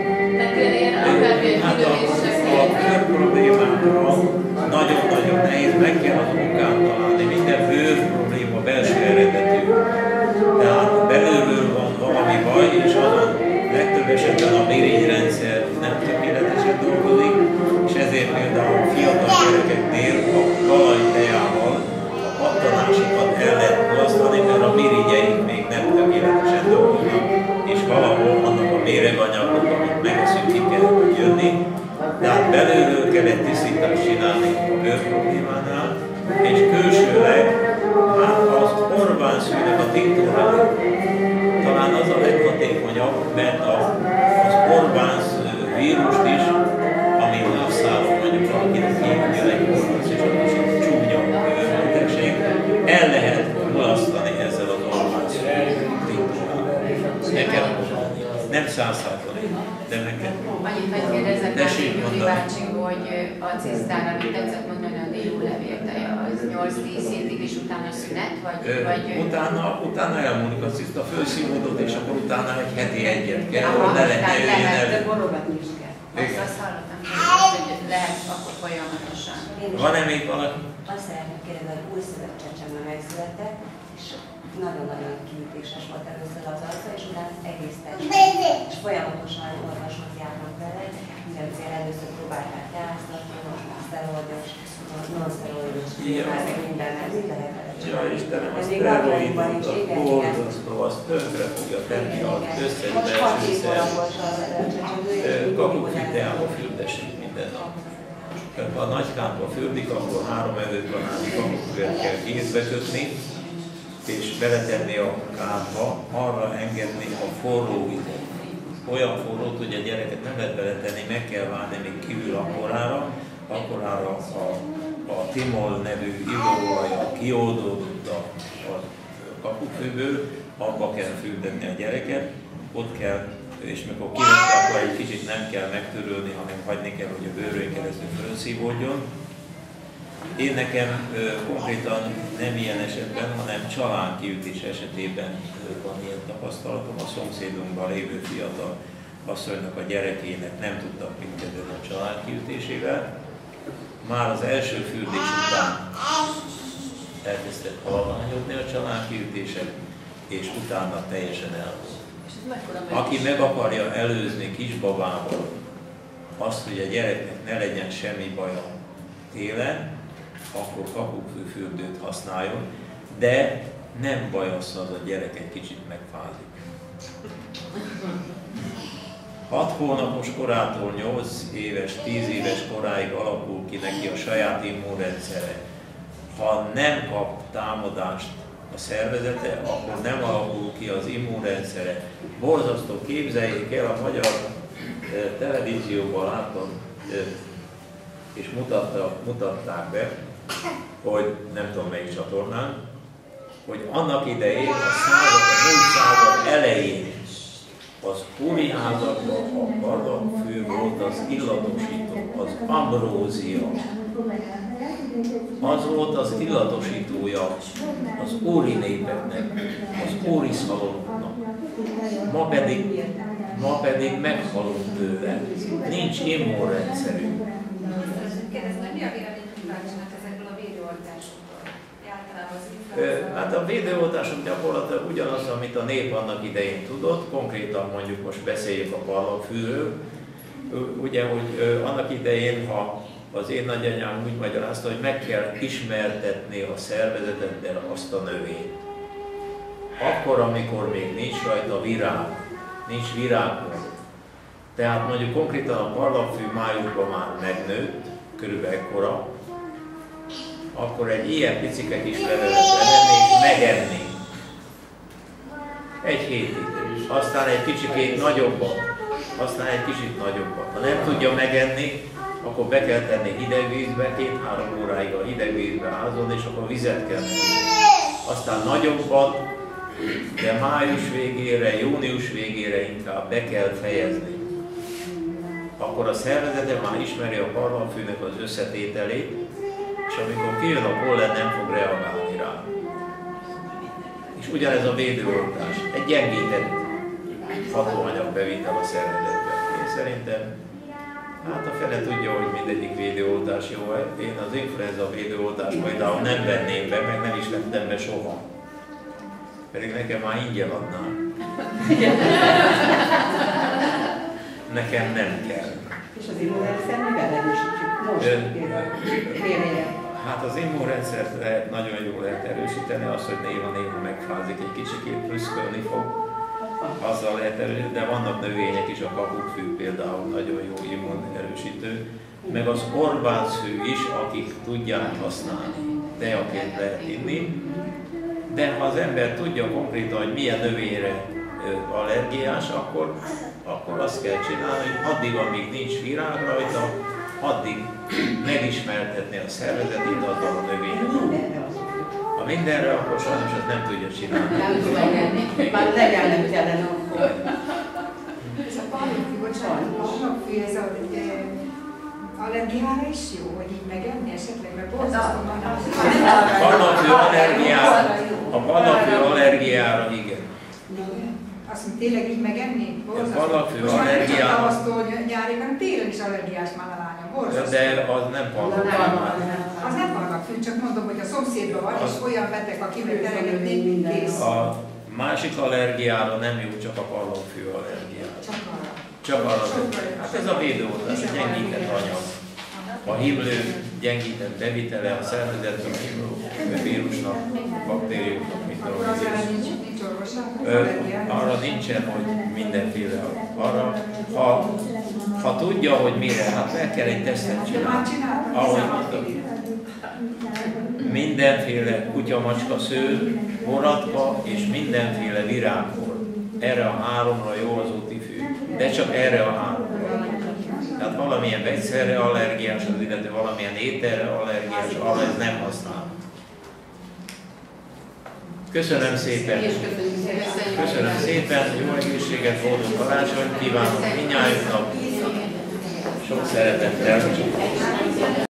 E: Hát
A: a, a bőr problémákra nagyon-nagyon nehéz, meg kell az okát találni. Minden bőr probléma belső eredetű. Tehát belülről van valami baj, és azon legtöbb esetben a mirigyrendszer nem tökéletesen dolgozik, és ezért például a fiatal gyerekeknél a talajtejával a pattanásokat el lehet mulasztani, mert a mirigyeik még nem tökéletesen dolgoznak, és valahol vannak a méreganyagok, amit megeszünk, ki kell jönni. Tehát belülről kell egy tisztítást csinálni a bőr problémánál, és külsőleg hát az Orbán szűnek a tiktúrája. Talán az a leghatékonyabb, mert a, az Orbán vírust is, ami lábszálon mondjuk valakinek hívja egy orvos, és az is egy csúnya betegség, el lehet mulasztani ezzel az Orbán tiktúrával. Nekem nem száz százalék, de nekem.
D: Annyit meg kérdezzek már Gyuri bácsi, hogy a cisztán, amit tetszett mondani, a diólevélteje, az nyolc-tíz hétig is utána szünet? Vagy,
A: Ö,
D: vagy...
A: Utána, utána elmúlik a ciszta, felszívódott, és akkor utána egy heti egyet kell,
D: Aha,
A: ne lehet,
D: tehát
A: jöjjön
D: lehet,
A: elő.
D: borogatni is kell. Azt,
A: Igen.
D: azt hallottam, hogy lehet akkor folyamatosan.
A: Van-e még valaki?
F: Azt szeretném kérdezni, hogy új szövetcsecsemben megszületett, és nagyon-nagyon kiütéses volt először az arca, és utána egész testben. És folyamatosan orvosok járnak vele, mindenféle először próbálták gyásztatni, most már szteroidos, non-szteroidos, meg minden, mit lehet vele.
A: Ja, Istenem, a szteroidot, a borzasztó, az tönkre fogja tenni az összes belső szervet. Kakukfiteába fürdessék minden nap. Ha a nagykámba fürdik, akkor három előtlanádi kakukfűet kell kézbe kötni, és beletenni a kámba, arra engedni a forró vizet. Olyan forrót, hogy a gyereket nem lehet beletenni, meg kell várni még kívül akkorára, akkorára a, a timol nevű ivóolaj, a kiódódott a, a kakukfűből, abba kell fürdetni a gyereket, ott kell, és mikor kivette, akkor egy kicsit nem kell megtörölni, hanem hagyni kell, hogy a bőrön keresztül fölszívódjon. Én nekem ö, konkrétan nem ilyen esetben, hanem csalánkiütés esetében ö, van ilyen tapasztalatom. A szomszédunkban lévő fiatal asszonynak a gyerekének nem tudtak mit kezdeni a csalánkiütésével. Már az első fürdés után elkezdett halványodni a csalánkiütések, és utána teljesen elvolt.
F: És az
A: Aki meg akarja előzni kisbabával azt, hogy a gyereknek ne legyen semmi baja télen, akkor kapukkfűfürdőt használjon, de nem baj az, az a gyerek egy kicsit megfázik. hat hónapos korától nyolc éves, tíz éves koráig alakul ki neki a saját immunrendszere. Ha nem kap támadást a szervezete, akkor nem alakul ki az immunrendszere. Borzasztó, képzeljék el, a magyar televízióban láttam, és mutatta, mutatták be, hogy nem tudom melyik csatornán, hogy annak idején, a század, a múlt század elején az úriházakban a barlangfű volt az illatosító, az ambrózia. Az volt az illatosítója az óri népeknek, az óri szalonoknak. Ma pedig, ma pedig meghalunk tőle. Nincs immunrendszerünk.
G: Kérdezem, hogy mi a véleménykutatásnak ezekből a védőoltásokból? Általában az influenza.
A: Hát a védőoltások gyakorlatilag ugyanaz, amit a nép annak idején tudott, konkrétan mondjuk most beszéljük a parlagfűről. Ugye, hogy annak idején, ha az én nagyanyám úgy magyarázta, hogy meg kell ismertetni a szervezeteddel azt a növényt. Akkor, amikor még nincs rajta virág, nincs virágmód. Tehát mondjuk konkrétan a parlagfű májusban már megnőtt, körülbelül ekkora, akkor egy ilyen picike kis levelet levenni és megenni. Egy hétig. Aztán egy kicsikét nagyobbat. Aztán egy kicsit nagyobbat. Ha nem tudja megenni, akkor be kell tenni hideg vízbe, két-három óráig a hideg vízbe házon, és akkor vizet kell menni. Aztán nagyobbat, de május végére, június végére inkább be kell fejezni. Akkor a szervezete már ismeri a parlagfűnek az összetételét, és amikor kijön a pollen, nem fog reagálni rá. És ugyanez a védőoltás, egy gyengített hatóanyagbevitel a szervezetbe. Én szerintem, hát a fele tudja, hogy mindegyik védőoltás jó. Én az influenza védőoltást például nem venném be, meg nem is vettem be soha. Pedig nekem már ingyen adnám. Nekem nem kell.
H: És az immunrendszer mivel erősítjük most?
A: Hát az immunrendszert lehet, nagyon jól lehet erősíteni, az, hogy néha-néha megfázik, egy kicsikét prüszkölni fog, azzal lehet erősíteni, de vannak növények is, a kapukkfű például nagyon jó immunerősítő, meg az Orbánszű is, akik tudják használni, teaként lehet inni, de ha az ember tudja konkrétan, hogy milyen növényre allergiás, akkor, akkor azt kell csinálni, hogy addig, amíg nincs virág rajta, addig megismertetni a szervezetét azzal a növényről. Ha mindenre, akkor sajnos azt nem tudja csinálni.
H: Nem tud engedni, már legyen nem kellene akkor.
I: Ez a parlagfű, bocsánat, a parlagfű, ez a allergiára is jó, hogy így megenni esetleg, mert borzasztóan van.
A: A parlagfű allergiára, a parlagfű allergiára, igen.
I: Azt mondja, tényleg így megenni?
A: Parlagfű
I: allergiára. Most már tavasztól nyárig, hanem télen is allergiás már a lányom. Borzasztó.
A: De az nem parlagfű.
I: Az nem parlagfű, csak mondom, hogy a szomszédban van, és olyan beteg, aki megteregetni, kész.
A: A másik allergiára nem jó, csak a parlagfű allergiára.
I: Csak arra.
A: Csak arra. Hát ez a védőoltás, a gyengített anyag. A himlő gyengített bevitele a szervezetben a himlő vírusnak, baktériumnak, mit tudom.
I: Akkor az ellen nincs, nincs orvosnak?
A: Arra nincsen, hogy mindenféle. Arra, ha, ha tudja, hogy mire, hát meg kell egy tesztet csinálni. Ahogy mondtam, mindenféle kutya-macska szőr, boratka és mindenféle virágbor. Erre a háromra jó az útifű, de csak erre a háromra. Tehát valamilyen vegyszerre allergiás az illető, valamilyen ételre allergiás, arra ez nem használ. Köszönöm szépen! Köszönöm szépen, jó egészséget, boldog karácsonyt kívánok mindnyájunknak, sok szeretettel!